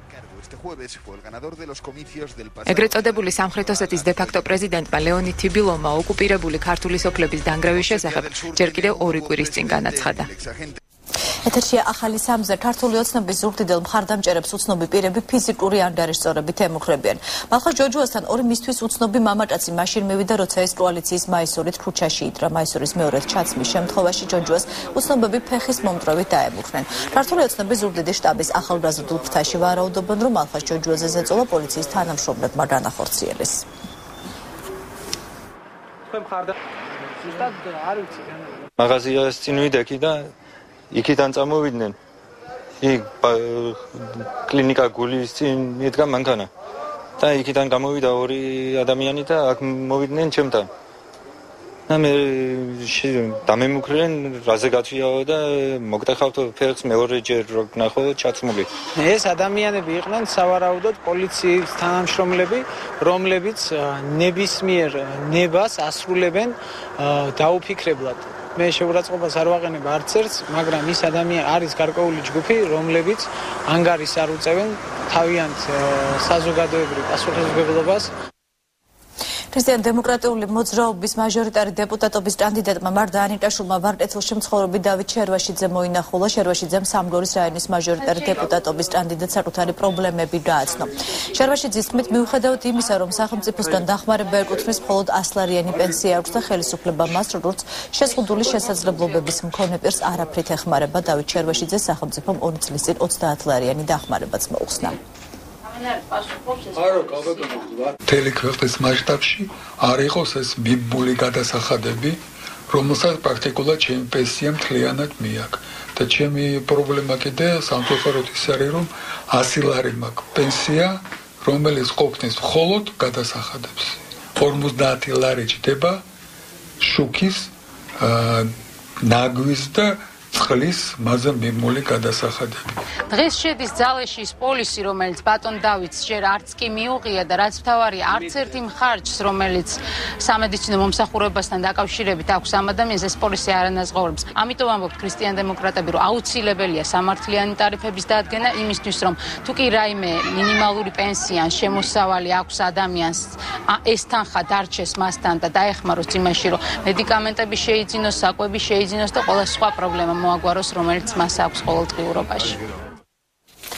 S4: ეგრეთ წოდებული სამხრეთ ოსეთის დე-ფაქტო პრეზიდენტმა ლეონიდ თიბილოვმა ოკუპირებული ქართული სოფლების დანგრევის შესახებ ჯერ კიდევ 2 კვირის წინ განაცხადა.
S1: ეთერშია ახალი სამზე ქართული ოცნების ზუგდიდელ მხარდამჭერებს უცნობი პირები ფიზიკური ანგარიშწორებით ემუქრებიან. მალხაზ ჯოჯუასთან ორი მისთვის უცნობი მამაკაცი მაშინ მივიდა, როცა ეს კოალიციის მაისურით ქუჩაში იდგა. მაისურის მეორედ ჩაცმის შემთხვევაში ჯოჯუას უცნობები ფეხის მომტვრევით დაემუქრნენ. ქართული ოცნების ზუგდიდის შტაბის ახალგაზრდულ ფრთაში ვარაუდობენ, რომ მალხაზ ჯოჯუაზე ზეწოლა პოლიციის თანამშრომლებმა განახორციელეს.
S18: მაღაზიას წინ ვიდექი და იქიდან წამოვიდნენ. იქ კლინიკა გულის წინ იდგა მანქანა. და იქიდან გამოვიდა 2 ადამიანი და აქ მოვიდნენ ჩემთან. და მე დამემუქრნენ, რაზე გათვიაო და მოგტეხავთ ფეხს მეორეჯერ რო ნახო ჩაცმული.
S26: ეს ადამიანები იყვნენ სავარაუდოდ პოლიციის თანამშრომლები, რომლებიც ნებისმიერ ნებას ასრულებენ დაუფიქრებლად. მე შეურაცხყოფას არ ვაყენებ არც ერთს, მაგრამ ის ადამიანი არის გარკვეული ჯგუფი, რომლებიც ანგარიშს არ უწევენ თავიანთ საზოგადოებრივ პასუხისმგებლობას.
S1: ქრისტიან-დემოკრატიული მოძრაობის მაჟორიტარი დეპუტატობის კანდიდატმა მარდა ანიტაშვილმა ვარკეთილში მცხოვრები დავით შერვაშიძე მოინახულა. შერვაშიძემ სამგორის რაიონის მაჟორიტარი დეპუტატობის კანდიდატს საკუთარი პრობლემები გააცნო. შერვაშიძის თქმით, მიუხედავად იმისა, რომ სახელმწიფოსგან დახმარება ეკუთვნის მხოლოდ 100 ლარიანი პენსია აქვს და ხელისუფლება მას, როგორც შეზღუდული შესაძლებლობების მქონე პირს არაფრით ეხმარება, დავით შერვაშიძეს სახელმწიფომ 2 წლის წინ 30 ლარიანი დახმარებაც მოუხსნა.
S19: მთელი ქვეყნის მასშტაბში არ იყოს ეს მიბმული გადასახადები, რომელსაც პრაქტიკულად ჩემი პენსია მთლიანად მიაქვს. და ჩემი პრობლემა კიდე სამწუხაროდ ის არის, რომ 100 ლარი მაქვს პენსია, რომელიც ყოფნის მხოლოდ გადასახადებს. 50 ლარი ჯდება შუქის, ნაგვის და წყლის მასზე მიბმული გადასახადები.
S11: დღეს შედის ძალეში ის პოლისი, რომელიც ბატონ დავითს ჯერ არც კი მიუღია და რაც მთავარია, არც ერთი მხარჯს, რომელიც სამედიცინო მომსახურებასთან დაკავშირებით აქვს ამ ადამიანს, ეს პოლისი არ ანაზღაურებს. ამიტომ ამბობთ ქრისტიან-დემოკრატები, რომ აუცილებელია სამართლიანი ტარიფების დადგენა იმისთვის, რომ თუ კი რაიმე მინიმალური პენსია ან შემოსავალი აქვს ადამიანს, ეს თანხა დარჩეს მასთან და დაეხმაროს იმაში, რომ მედიკამენტები შეიძინოს, საკვები შეიძინოს და ყველა სხვა პრობლემა მოაგვაროს, რომელიც მას აქვს ყოველდღიურობაში.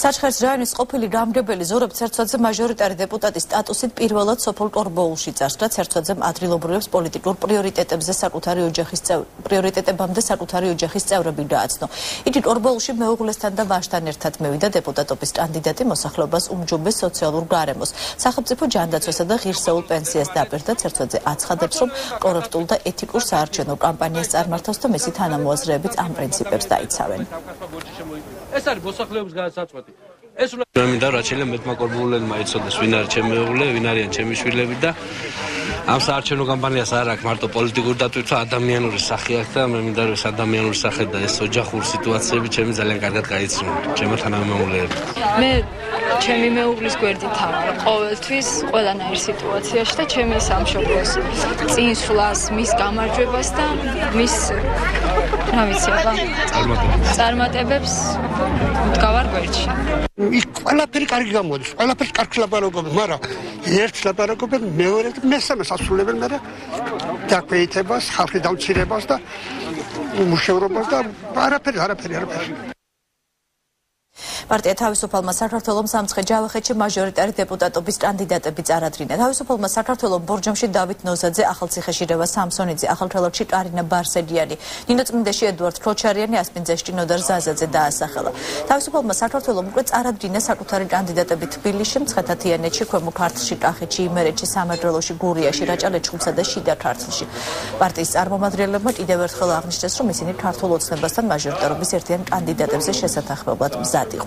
S1: საჩხერის რაიონის ყოფილი გამგებელი ზურაბ ცერცვაძე მაჟორიტარი დეპუტატის სტატუსით პირველად სოფელ ტორბოულში წარს, რაც ცერცვაძემ ადრილობრივებს პოლიტიკურ პრიორიტეტებამდე საკუთარი ოჯახის წევრები დააცნო. იგი ტორბოულში მეუღლესთან და ვაჟთან ერთად მევიდა დეპუტატობის კანდიდატი მოსახლეობას უმჯობეს სოციალურ გარემოს, სახელმწიფო ჯანდაცვასა და ღირსეულ პენსიას დაპირდა. ცერცვაძე აცხადებს, რომ კორექტულ და ეთიკურ საარჩევნო კამპანიას წარმართავს და მისი თანამოაზრეებიც ამ პრინციპებს დაიცავენ.
S2: ეს არის მოსახლეობის გადასაწყვეტი.
S6: მე მინდა რა შეიძლება მეტმაკორბულენმა იცოდეს ვინ არის ჩემი მეუღლე, ვინ არიან ჩემი შვილები და ამ საარჩევნო კამპანიას არ აქვს მარტო პოლიტიკური დატვირთვა, ადამიანური სახე აქვს და მე მინდა რომ ეს ადამიანური სახე და ეს ოჯახური სიტუაციები ჩემი ძალიან კარგად გაიცნო ჩემო თანამემუღლეებს.
S7: მე ჩემი მეუღლის გვერდით ვარ ყოველთვის ყველანაირ სიტუაციაში და ჩემი სამშობლოს წინსვლას, მის გამარჯვებას და მის რა ვიცი აბა წარმატებებს მდგავარ გვერდში.
S8: იქ ყველაფერი კარგი გამოდის, ყველაფერს კარგს ლაპარაკობენ, მაგრამ ერთს ლაპარაკობენ, მეორეს მესამეს ასრულებენ მე დაქვეითებას, ხალხის დამცირებას და მუშაურობას და არაფერი.
S1: პარტია თავისუფალმა საქართველომ სამცხე ჯავახეთში მაჟორიტარი დეპუტატობის კანდიდატები წარადგინა. თავისუფალმა საქართველომ ბორჯომში დავით ნოზაძე, ახალციხეში რევა სამსონიძე, ახალქალაქში კარინა ბარსედიანი, ნინოწმინდაში ედუარდ ქოჩარიანი, ასპინძეში ნოდარ ზაზაძე დაასახელა. თავისუფალმა საქართველომ უკვე წარადგინა საკუთარი კანდიდატები თბილისში, მცხეთა-თიანეთში, ქვემო ქართლში, კახეთში, იმერეთში, სამეგრელოში, გურიაში, რაჭა-ლეჩხუმსა და შიდა ქართლში. პარტიის წარმომადგენლებმა კიდევ ერთხელ აღნიშნეს, რომ ისინი ქართულ ოცნებასთან მაჟორიტარობის ერთიან კანდიდატებზე შესათანხმებლად მზად იყვნენ.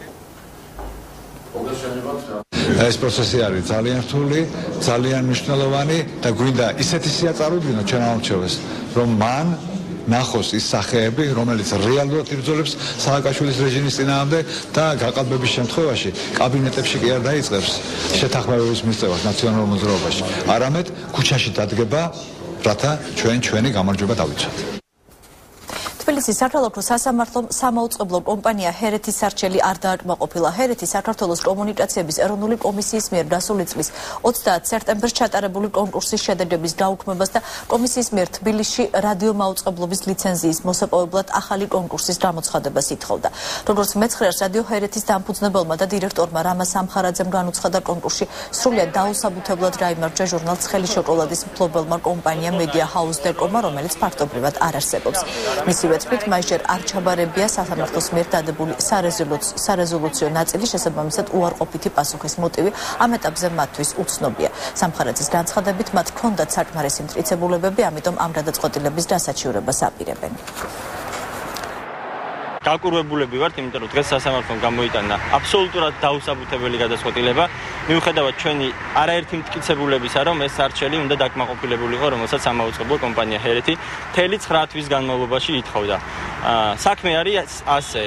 S13: ეს პროცესი არის ძალიან რთული, ძალიან მნიშვნელოვანი და გვინდა ისეთი სია წარუდგინოთ ჩვენ ამორჩევეს, რომ მან ნახოს ის სახეები, რომელიც რეალურად იბრძოლებს სააკაშვილის რეჟიმის წინააღმდეგ და გაყალბების შემთხვევაში კაბინეტებში კი არ დაიწყებს შეთანხმებების მიღწევას ნაციონალურ მოძრაობაში, არამედ ქუჩაში დადგება, რათა ჩვენი გამარჯვება დავიცვათ.
S1: თბილისის საქალაქო სასამართლომ სამაუწყებლო კომპანია ჰერეთის სარჩელი არ დააკმაყოფილა. ჰერეთი საქართველოს კომუნიკაციების ეროვნული კომისიის მიერ დასული წლის 30 სექტემბერს ჩატარებული კონკურსის შედეგების გაუქმებას და კომისიის მიერ თბილისში რადიომაუწყებლობის ლიცენზიის მოსაპოვებლად ახალი კონკურსის გამოცხადებას ითხოვდა. როგორც მეცხრეას რადიო ჰერეთის დამფუძნებელმა და დირექტორმა რამა სამხარაძემ განუცხადა, კონკურსში სრულიად დაუსაბუთებლად გაიმარჯვა ჟურნალ ცხელი შოკოლადის მფლობელმა კომპანია Media House Decom-მა, რომელიც ფაქტობრივად არ არსებობს. მისივე თქმით, მასჯერ არ ჩაბარებია სასამართლოს მიერ დადებული სარეზოლუციო ნაწილი, შესაბამისად უარყოფითი პასუხის მოტივი ამ ეტაპზე მათთვის უცნობია. სამხარაძის განცხადებით, მათ ჰქონდათ საკმარისი მტკიცებულებები, ამიტომ ამ გადაწყვეტილების დასაჩივრებას აპირებენ.
S9: Calculabulები ვართ, იმიტომ რომ დღეს სასამართლომ გამოიტანა აბსოლუტურად დაუსაბუთებელი გადაწყვეტილება, მიუხედავად ჩვენი არაერთი მტკიცებულებისა, რომ ეს არჩელი უნდა დაკმაყოფილებულიყო, რომელსაც სამაუწყებლო კომპანია ჰერეთი მთელი 9 თვის განმავლობაში ითხოვდა. საქმე არის ასე,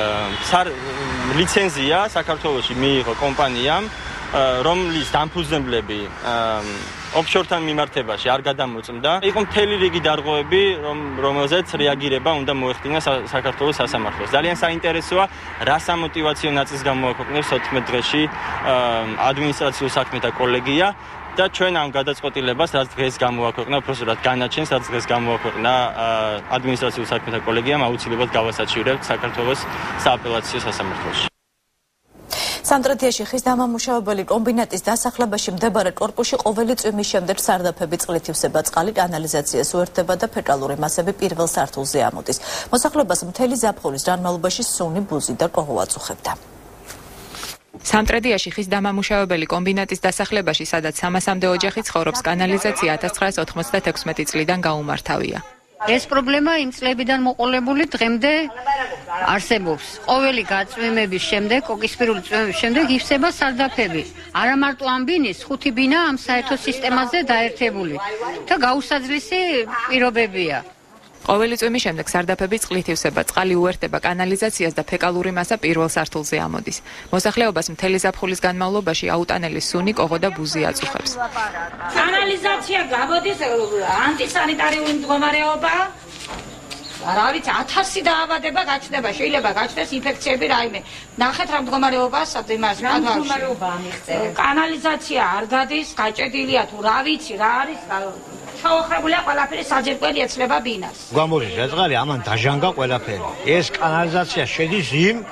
S9: ლიცენზია საქართველოში მიიღო კომპანიამ, რომლის დამფუძნებლები ოფშორთან მიმართებაში არ გადამოწმდა. იყო მთელი რიგი დარღვევები, რომელზეც რეაგირება უნდა მოეხდინა საქართველოს სასამართლოს. ძალიან საინტერესოა, რა სამოტივაციო ნაწილს გამოაქვეყნებს 14 დღეში ადმინისტრაციულ საქმეთა კოლეგია და ჩვენ ამ გადაწყვეტილებას, რაც დღეს გამოაქვეყნა, უბრალოდ განაჩენს, რაც დღეს გამოაქვეყნა ადმინისტრაციულ საქმეთა კოლეგიამ, აუცილებლად გავასაჩივრებთ საქართველოს სააპელაციო სასამართლოში.
S1: სამტრედიაში ხის დამამუშავებელი კომბინატის დასახლებაში მდებარე კორპუსში ყოველი წვიმის შემდეგ სარდაფები წყლით ივსება, წყალი კანალიზაციას უერთდება და ფეკალური მასები პირველ სართულზე ამოდის. მოსახლეობას მთელი ზაფხულის განმავლობაში სუნი, ბუზი და კოღო აწუხებდა.
S4: სამტრედიაში ხის დამამუშავებელი კომბინატის დასახლებაში, სადაც 300-მდე ოჯახი ცხოვრობს, კანალიზაცია 1996 წლიდან გაუმართავია.
S10: ეს პრობლემა იმ წლებიდან მოყოლებული დღემდე არსებობს. ყოველი გაწვიმების შემდეგ, კოკისპირული წვიმების შემდეგ ივსება სარდაფები. არა მარტო ამ ბინის, 5 ბინა ამ საერთო სისტემაზე დაერთებული და გაუსაძლისი პირობებია.
S4: ყოველი წვიმის შემდეგ სარდაფები წყლით ივსება, წყალი უერთდება კანალიზაციას და ფეკალური მასა პირველ სართულზე ამოდის. მოსახლეობას მთელი ზაფხულის განმავლობაში აუტანელი სუნი, კოღო და ბუზი აწუხებს.
S27: კანალიზაცია გამოდის ანტისანიტარიული მდგომარეობა. რა ვიცი, 1000 დაავადება გაჩნდება, შეიძლება გაჩნდეს ინფექციები რაიმე. ნახეთ რა მდგომარეობაა სადიმას კანალში. კანალიზაცია არ გადის, გაჭედილია თუ რა ვიცი, რა არის ჩაოხრებულია ყველაფერი, საჯერკველი ეცლება ბინას.
S28: გამოდის ეს წყალი, ამან დაჟანგა ყველაფერი. ეს კანალიზაცია შედის იმ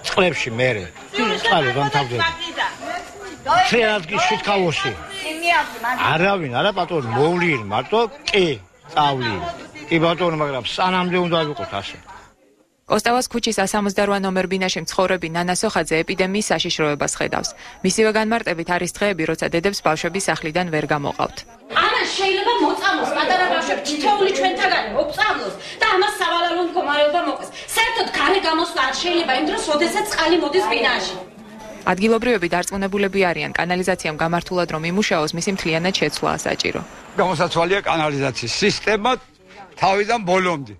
S5: წყლებში მე წყალი დამთავრდება ფრენატკი შეთქავოსი არავინ არა ბატონო მოვლინ მარტო კი წავლი კი ბატონო მაგრამ სანამდე უნდა ვიყოთ ასე
S4: კოსტავას ქუჩის 168 ნომერ ბინაში მცხოვრები ნანა სოხაძე ეპიდემიის საშიშროებას ხედავს. მისივე განმარტებით არის დღეები, როცა დედებს ბავშვები სახლიდან ვერ გამოყავთ.
S27: არა შეიძლება მოწამოს პატარა ბავშვები თითოეული ჩვენთაგანი მოგწამოს და ამას სავალალო მდგომარეობა მოყეს. საერთოდ გარე გამოსვლა არ შეიძლება იმ დროს, როდესაც წყალი მოდის ბინაში.
S4: ადგილობრივები დარწმუნებულები არიან, კანალიზაციამ გამართულად რომ იმუშაოს, მისი მთლიანად შეცვლაა საჭირო.
S12: გამოსაცვალია კანალიზაციის სისტემა თავიდან ბოლომდე.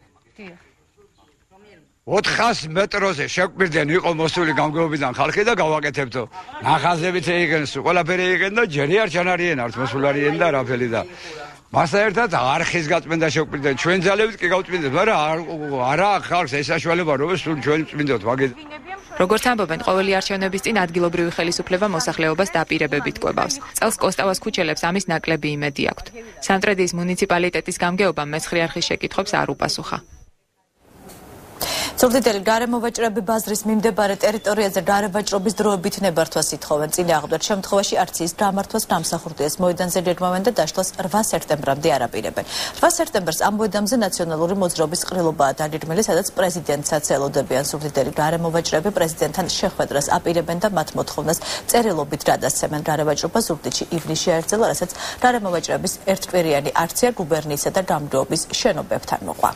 S12: 400 მეტროზე შეკვირდნენ იყო მოსული გამგეობიდან ხალხი და გავაკეთებთო. ნახაზებით ეიგენს, ყველაფერი ეიგენ და ჯერი არ ჩანარიენ, არც მოსულარიენ და რაფელი და მასთან ერთად არხის გაწმენდა შეკვირდნენ. ჩვენ ძალებით კი გავწმინდეთ, მაგრამ არა ხალხს ეს საშუალება რომ სულ ჩვენ წმინდოთ ვაგე.
S4: როგორც ამბობენ, ყოველი არჩევნების წინ ადგილობრივი ხელისუფლება მოსახლეობას დაპირებებით კვებავს. წელს კოსტავას ქუჩელებს ამის ნაკლები იმედი აქვთ. სამტრედიის მუნიციპალიტეტის გამგეობამ მეცხრე არხის შეკითხვებს არ უპასუხა.
S1: ზუგდიდელი გარემოვაჭრები ბაზრის მიმდებარე ტერიტორიაზე გარევაჭრობის დროებით ნებართვას ითხოვენ. წინააღმდეგ შემთხვევაში არციის გამართვას გამსახურდიას მოედანზე გეგმავენ და დაშლას 8 სექტემბრამდე არაპირებენ. 8 სექტემბერს ამ მოედანზე ნაციონალური მოძრაობის ყრილობაა დაგეგმილი, სადაც პრეზიდენტსაც ელოდებიან. ზუგდიდელი გარემოვაჭრები პრეზიდენტთან შეხვედრას აპირებენ და მათ მოთხოვნას წერილობით გადასცემენ. გარევაჭრობა ზუგდიდში ივნისში აერთება, რასაც გარემოვაჭრების ერთკვირიანი აქცია გუბერნიისა და გამგეობის შენობებთან მოყვა.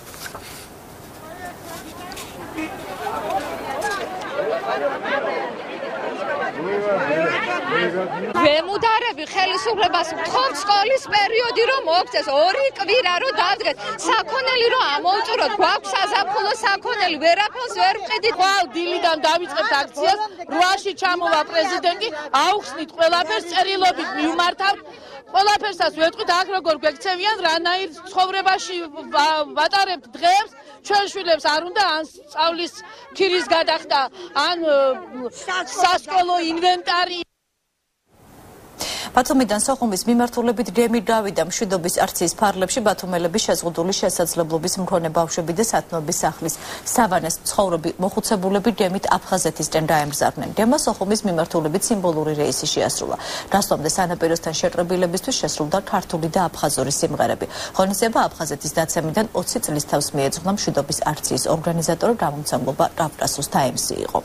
S14: ვემუდარები ხელისუფლებას ვთხოვთ სკოლის პერიოდი რომ მოქცეს 2 კვირა რომ დადგეთ საქონელი რომ ამოვწუროთ გვაქვს საზაფხულო საქონელი ვერაფერს ვერ ვყიდით ხვალ დილიდან დავიწყებთ აქციას 8-ში ჩამოვა პრეზიდენტი აუხსნით ყველაფერს წერილობით მივმართავთ ყველაფერსაც ვეთყვით აქ როგორ გვექცევიან რანაირ ცხოვრებაში ვატარებთ დღეებს ჩვენ შვილებს არ უნდა ან სწავლის ქირის გადახდა ან სასკოლო ინვენტარი
S1: ბათუმიდან სოხუმის მიმართულებით გემი გავიდა მშვიდობის არციის ფარგლებში ბათუმელების შეზღუდული შესაძლებლობის მქონე ბავშვები და სათნოების სახლის სავანეს მცხოვრები მოხუცებულები გემით აფხაზეთისკენ გაემგზავრნენ. გემა სოხუმის მიმართულებით სიმბოლური რეისი შეასრულა. გასვლამდე სანაპიროსთან შეკრებილებისთვის შესრულდა ქართული და აფხაზური სიმღერები. ღონისძიება აფხაზეთის დაცემიდან 20 წლის თავს მიეძღვნა მშვიდობის არციის ორგანიზატორი გამომცემლობა კავკასუს ტაიმსი იყო.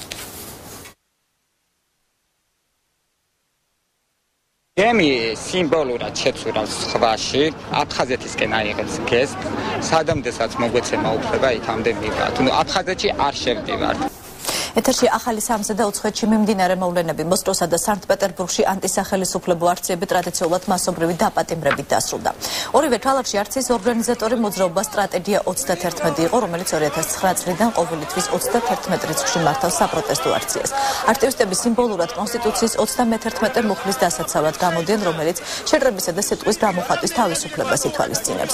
S15: გემი სიმბოლურად შეცურავს ზღვაში, აფხაზეთისკენ აიღებს გეზს, სადამდესაც მოგვეცემა უფლება იქამდე მივიდეთ. ნუ აფხაზეთში არ შევდივართ.
S1: ეთერში ახალი 69-ში მიმდინარე მოვლენები მოსკოვსა და სანქტ-პეტერბურგში ანტისახელისუფლებო აქციები ტრადიციულად მასობრივი დაპატიმრებით დასრულდა. ორივე ქალაქში აქციის ორგანიზატორი მოძრაობა სტრატეგია 31 იყო, რომელიც 2009 წლიდან ყოველი თვის 31 რიცხვში მართავს საპროტესტო აქციას. აქტივისტები სიმბოლურად კონსტიტუციის 31 მუხლის დასაცავად გამოდიან, რომელიც შეკრებისა და სიტყვის გამოხატვის თავისუფლებას ითვალისწინებს.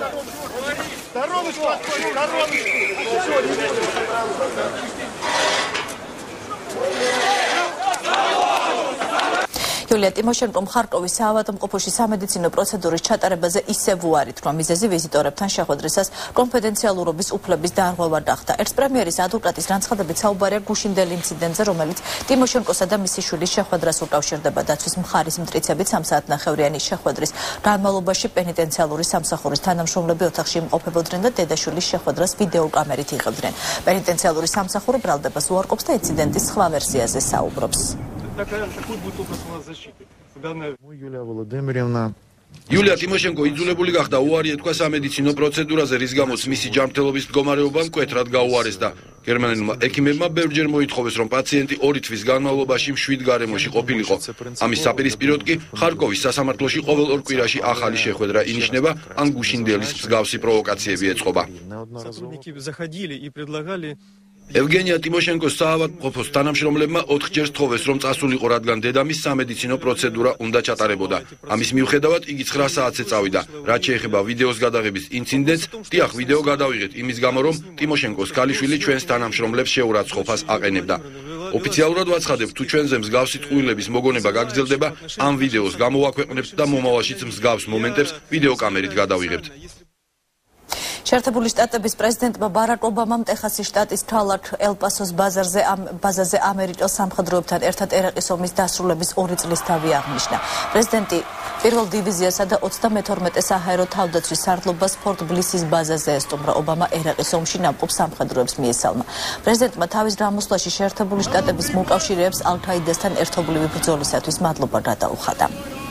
S1: იულია ტიმოშენკომ ხარკოვის საავადმყოფოში სამედიცინო პროცედურის ჩატარებაზე ისევ უარი თქვა. მიზეზი ვიზიტორებთან შეხვედრისას კონფიდენციალურობის უფლების დარღვევა გახდა. ექს-პრემიერის ადვოკატის განცხადებით საუბარია გუშინდელ ინციდენტზე, რომელიც ტიმოშენკოსა და მისი შვილის შეხვედრას უკავშირდება. დაცვის მხარის მტკიცებით 3 საათნახევრიანი შეხვედრის განმავლობაში პენიტენციალური სამსახურის თანამშრომლები ოთახში იმყოფებოდნენ და დედაშვილის შეხვედრას ვიდეო კამერით იღებდნენ. პენიტენციალური სამსახური ბრალდებას უარყოფს და ინციდენტის სხვა ვერსიაზე საუბრობს.
S23: იულია ტიმოშენკო იძულებული გახდა უარი ეთქვა სამედიცინო პროცედურაზე, რის გამოც მისი ჯანმრთელობის მდგომარეობა მკვეთრად გაუარეს და გერმანელმა ექიმებმა ბევრჯერ მოითხოვეს, რომ პაციენტი 2 თვის განმავლობაში მშვიდ გარემოში ყოფილიყო. ამის საპირისპიროდ კი ხარკოვის სასამართლოში ყოველ 2 კვირაში ახალი შეხვედრა ინიშნება, ან გუშინდელის მსგავსი პროვოკაციები ეწყობა. ევგენია ტიმოშენკოს საავადმყოფოს თანამშრომლებმა 4 ჯერ სთხოვეს, რომ წასულიყო, რადგან დედამის სამედიცინო პროცედურა უნდა ჩატარებოდა. ამის მიუხედავად იგი 9 საათზე წავიდა. რაც შეეხება ვიდეოს გადაღების ინციდენტს, დიახ, ვიდეო გადავიღეთ იმის გამო, რომ ტიმოშენკოს ქალიშვილი ჩვენს თანამშრომლებს შეურაცხყოფას აყენებდა. ოფიციალურად ვაცხადებთ, თუ ჩვენზე მსგავსი წყვილების მოგონება გაგრძელდება, ამ ვიდეოს გამოვაქვეყნებთ და მომავალშიც მსგავს მომენტებს ვიდეო კამერით გადავიღებთ.
S1: შეერთებული შტატების პრეზიდენტმა ბარაკ ობამამ ტეხასის შტატის ქალაქ ელ-პასოს ბაზაზე ამერიკელ სამხედროებთან ერთად ერაყის ომის დასრულების 2 წლისთავი აღნიშნა. პრეზიდენტი პირველ დივიზიასა და 32 საჰაერო თავდაცვის სარდლობას ფორტ ბლისის ბაზაზე ესტუმრა. ობამა ერაყის ომში ნამყოფ სამხედროებს მიესალმა. პრეზიდენტმა თავის გამოსვლაში შეერთებული შტატების მოკავშირეებს ალ-ქაიდასთან ერთობლივი ბრძოლისათვის მადლობა გადაუხადა.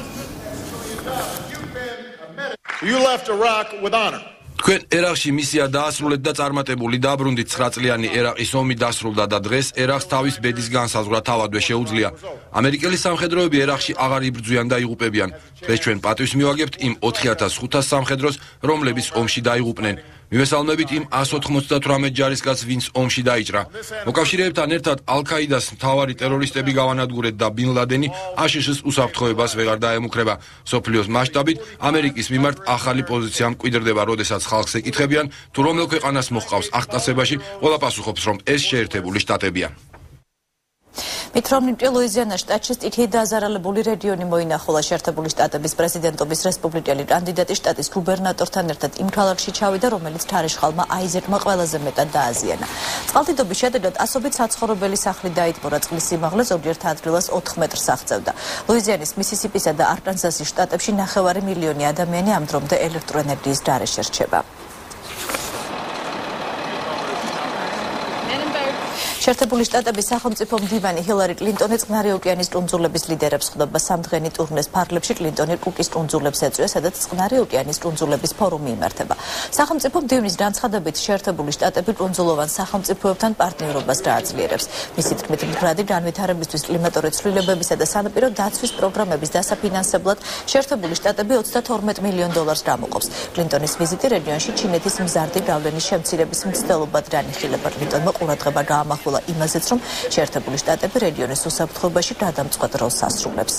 S3: You left Iraq with honor.
S23: თქვენ ერაყში მისია დაასრულეთ და წარმატებული დაბრუნდით 9 წლიანი ერაყის ომი დასრულდა და დღეს ერაყს თავის ბედის განსაზღვრა თავადვე შეუძლია. ამერიკელი სამხედროები ერაყში აღარ იბრძვიან და იღუპებიან. დღეს ჩვენ პატივს მივაგებთ იმ 4500 სამხედროს, რომლებიც ომში დაიღუპნენ. მივესალმებით იმ 198 ჯარისკაცს, ვინც ომში დაიჭრა. მოკავშირეებთან ერთად ალ-ქაიდას მთავარი ტერორისტები გავანადგურეთ და ბინ ლადენი აშშ-ს უსაფრთხოებას ვეღარ დაემუქრება. სოფლიოს მასშტაბით ამერიკის მიმართ ახალი პოზიცია მკვიდრდება, როდესაც ხალხს ეკითხებიან, თუ რომელ ქვეყანას მოჰყავს აღტაცებაში, ყველა პასუხობს, რომ ეს შეერთებული შტატებია. მიტრომნიტი ლუიზიანას შტატში სტიქიით დაზარალებული რეგიონი მოინახულა. შეერთებული შტატების პრეზიდენტობის რესპუბლიკელი კანდიდატი შტატის გუბერნატორთან ერთად იმ ქალაქში ჩავიდა, რომელიც თარეშხალმა აიზეკმა ყველაზე მეტად დააზიანა. წყალდიდობის შედეგად ასობით საცხოვრებელი სახლი დაიტბორა. წყლის სიმაღლე ზოგიერთ ადგილას 4 მეტრს აღწევდა. ლუიზიანის, მისისიპისა და არკანზასის შტატებში 9 მილიონი ადამიანი ამ დრომდე ელექტროენერგიის გარეშე რჩება. შეერთებული შტატების სახელმწიფო მდივანი ჰილარი კლინტონი წყნარი ოკეანის კუნძულების ლიდერებს ხვდება. სამდღენი ტურნეს ფარგლებში კლინტონი კუკის კუნძულებს ეწვია, სადაც წყნარი ოკეანის კუნძულების ფორუმი იმართება. სახელმწიფო მდივნის განცხადებით შეერთებული შტატები კუნძულოვან სახელმწიფოებთან პარტნიორობას გააძლიერებს. მისი თქმით, მდგრადი განვითარებისთვის, კლიმატური ცვლილებებისა და სანაპირო დაცვის პროგრამების დასაფინანსებლად შეერთებული შტატები $32 მილიონ გამოყოფს. კლინტონის ვიზიტი რეგიონში ჩინეთის მზარდი გავლენის შემცირების მცდელობად განიხილება. კლინტონმა ყურადღება გაამახვილა იმაზეც, რომ შეერთებული შტატები რეგიონის უსაფრთხოებაში გადამწყვეტ როლს ასრულებს.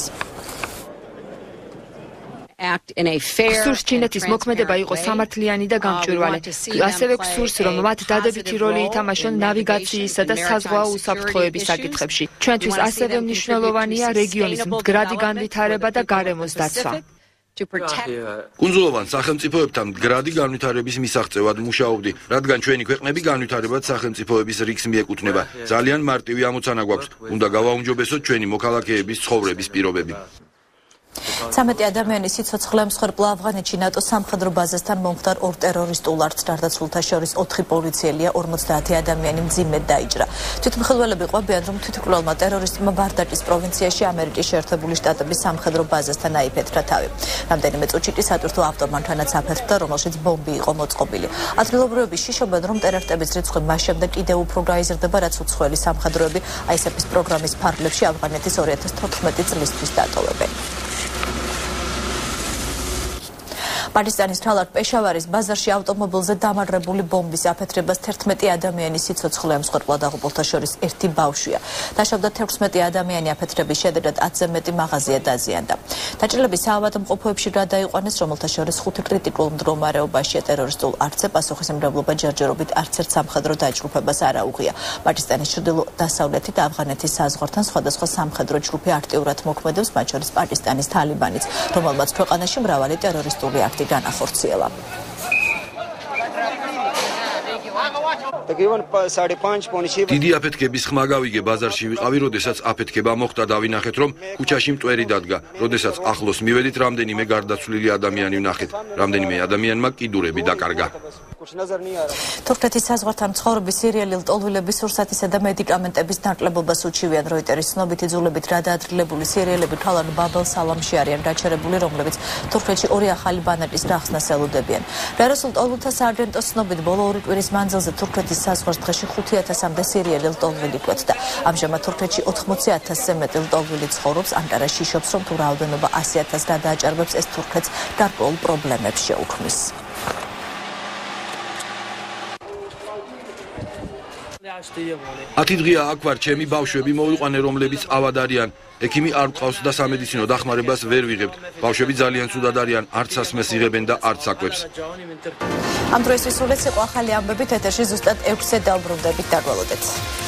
S4: გსურს ჩინეთის მოქმედება იყოს სამართლიანი და გამჭვირვალე. ასევე გსურს, რომ მათ დადებითი როლი ითამაშონ ნავიგაციისა და საზღვაო უსაფრთხოების საკითხებში. ჩვენთვის ასევე მნიშვნელოვანია რეგიონის მდგრადი განვითარება და გარემოს დაცვა.
S23: კუნძულოვან სახელმწიფოებთან მდგრადი განვითარების მისაღწევად მუშაობდი, რადგან ჩვენი ქვეყნები განვითარებად სახელმწიფოების რიგს მიეკუთვნება. ძალიან მარტივი ამოცანა გვაქვს. უნდა გავაუმჯობესოთ ჩვენი მოქალაქეების ცხოვრების პირობები.
S1: 13 ადამიანის სიცოცხლე მსხვერპლა ავღანეთში ნატოს სამხედრო ბაზასთან მომხდარ 2 ტერორისტულ აქტს. გარდაცვლილთა შორის 4 პოლიციელია, 50 ადამიანი მძიმედ დაიჭრა. თვითმხილველები ყვებიან, რომ თვითმკვლელმა ტერორისტმა ბარდაკის პროვინციაში ამერიკის შეერთებული შტატების სამხედრო ბაზასთან აიფეთქა თავი. რამდენიმე წუთში კი სატვირთო ავტომანქანაც აფეთქდა, რომელშიც ბომბი იყო მოწყობილი. ადგილობრივები შიშობენ, რომ ტერაქტების რიცხვი მას შემდეგ კიდევ უფრო გაიზრდება, რაც უცხოელი სამხედროები ISAF-ის პროგრამის ფარგლებში ავღანეთის 2014 წლისთვის დატოვებენ. პაკისტანის ქალაქ პეშავარის ბაზარში ავტომობილზე დამარრებული ბომბის აფეთქებას 11 ადამიანის სიცოცხლე ამსხვერპლა დაღუპულთა შორის 1 ბავშვია. დაშავდა 16 ადამიანი, აფეთქების შედეგად 10-ზე მეტი მაღაზია დაზიანდა. დაჭრილები საავადმყოფოებში გადაიყვანეს, რომელთა შორის 5 კრიტიკულ მდგომარეობაშია. ტერორისტულ აქტზე პასუხისმგებლობა ჯერჯერობით არც ერთ სამხედრო დაჯგუფებას არ აუღია. პაკისტანის ჩრდილო-დასავლეთით ავღანეთის საზღვართან სხვადასხვა სამხედრო ჯგუფი აქტიურად მოქმედებს, მათ შორის პაკისტანის თალიბანიც, რომელმაც ქვეყანაში მრავალი ტერორისტული აქტი განახორციელა.
S23: დიდი აფეთქების ხმა გავიგე, ბაზარში ვიყავი, როდესაც აფეთქება მოხდა, დავინახეთ, რომ ქუჩაში მტვერი დადგა. როდესაც ახლოს მივედით, რამდენიმე გარდაცვლილი ადამიანი ვნახეთ. რამდენიმე ადამიანმა კიდურები დაკარგა.
S1: თურქეთის საზღვართან მცხოვრები სირიელი ლტოლვილების სურსათისა და მედიკამენტების ნაკლებობას უჩივიან. როიტერის ცნობით იძულებით გადაადგილებული სირიელები ქალაქ ბაბელ სალამში არიან გაჩერებული, რომლებიც თურქეთში 2 ახალი ბანაკის გახსნას ელოდებიან. რეროსულ ლტოლვილთა სააგენტოს ცნობით ბოლო 2 კვირის მანძილზე თურქეთის საზღვარს დღეში 5000-მდე სირიელი ლტოლვილი კვეთდა. ამჟამად თურქეთში 80,000-ზე მეტი ლტოლვილი ცხოვრობს. ანკარა შიშობს, რომ თუ რაოდენობა 100,000 გადააჭარბებს, ეს თურქეთს გარკვეულ პრობლემებს შეუქმნის.
S23: ათი დღეა აქ ვარ, ჩემი ბავშვები მოვიყვანე, რომლებიც ავად არიან. ექიმი არ მყავს და სამედიცინო დახმარებას ვერ ვიღებთ. ბავშვები ძალიან ცუდად არიან, არც სასმელს იღებენ და არც საკვებს.
S1: ამ დროისთვის სულეც იყო ახალი ამბებით ეთერში ზუსტად 6-ზე დავბრუნდებით, დაგვალოდეთ.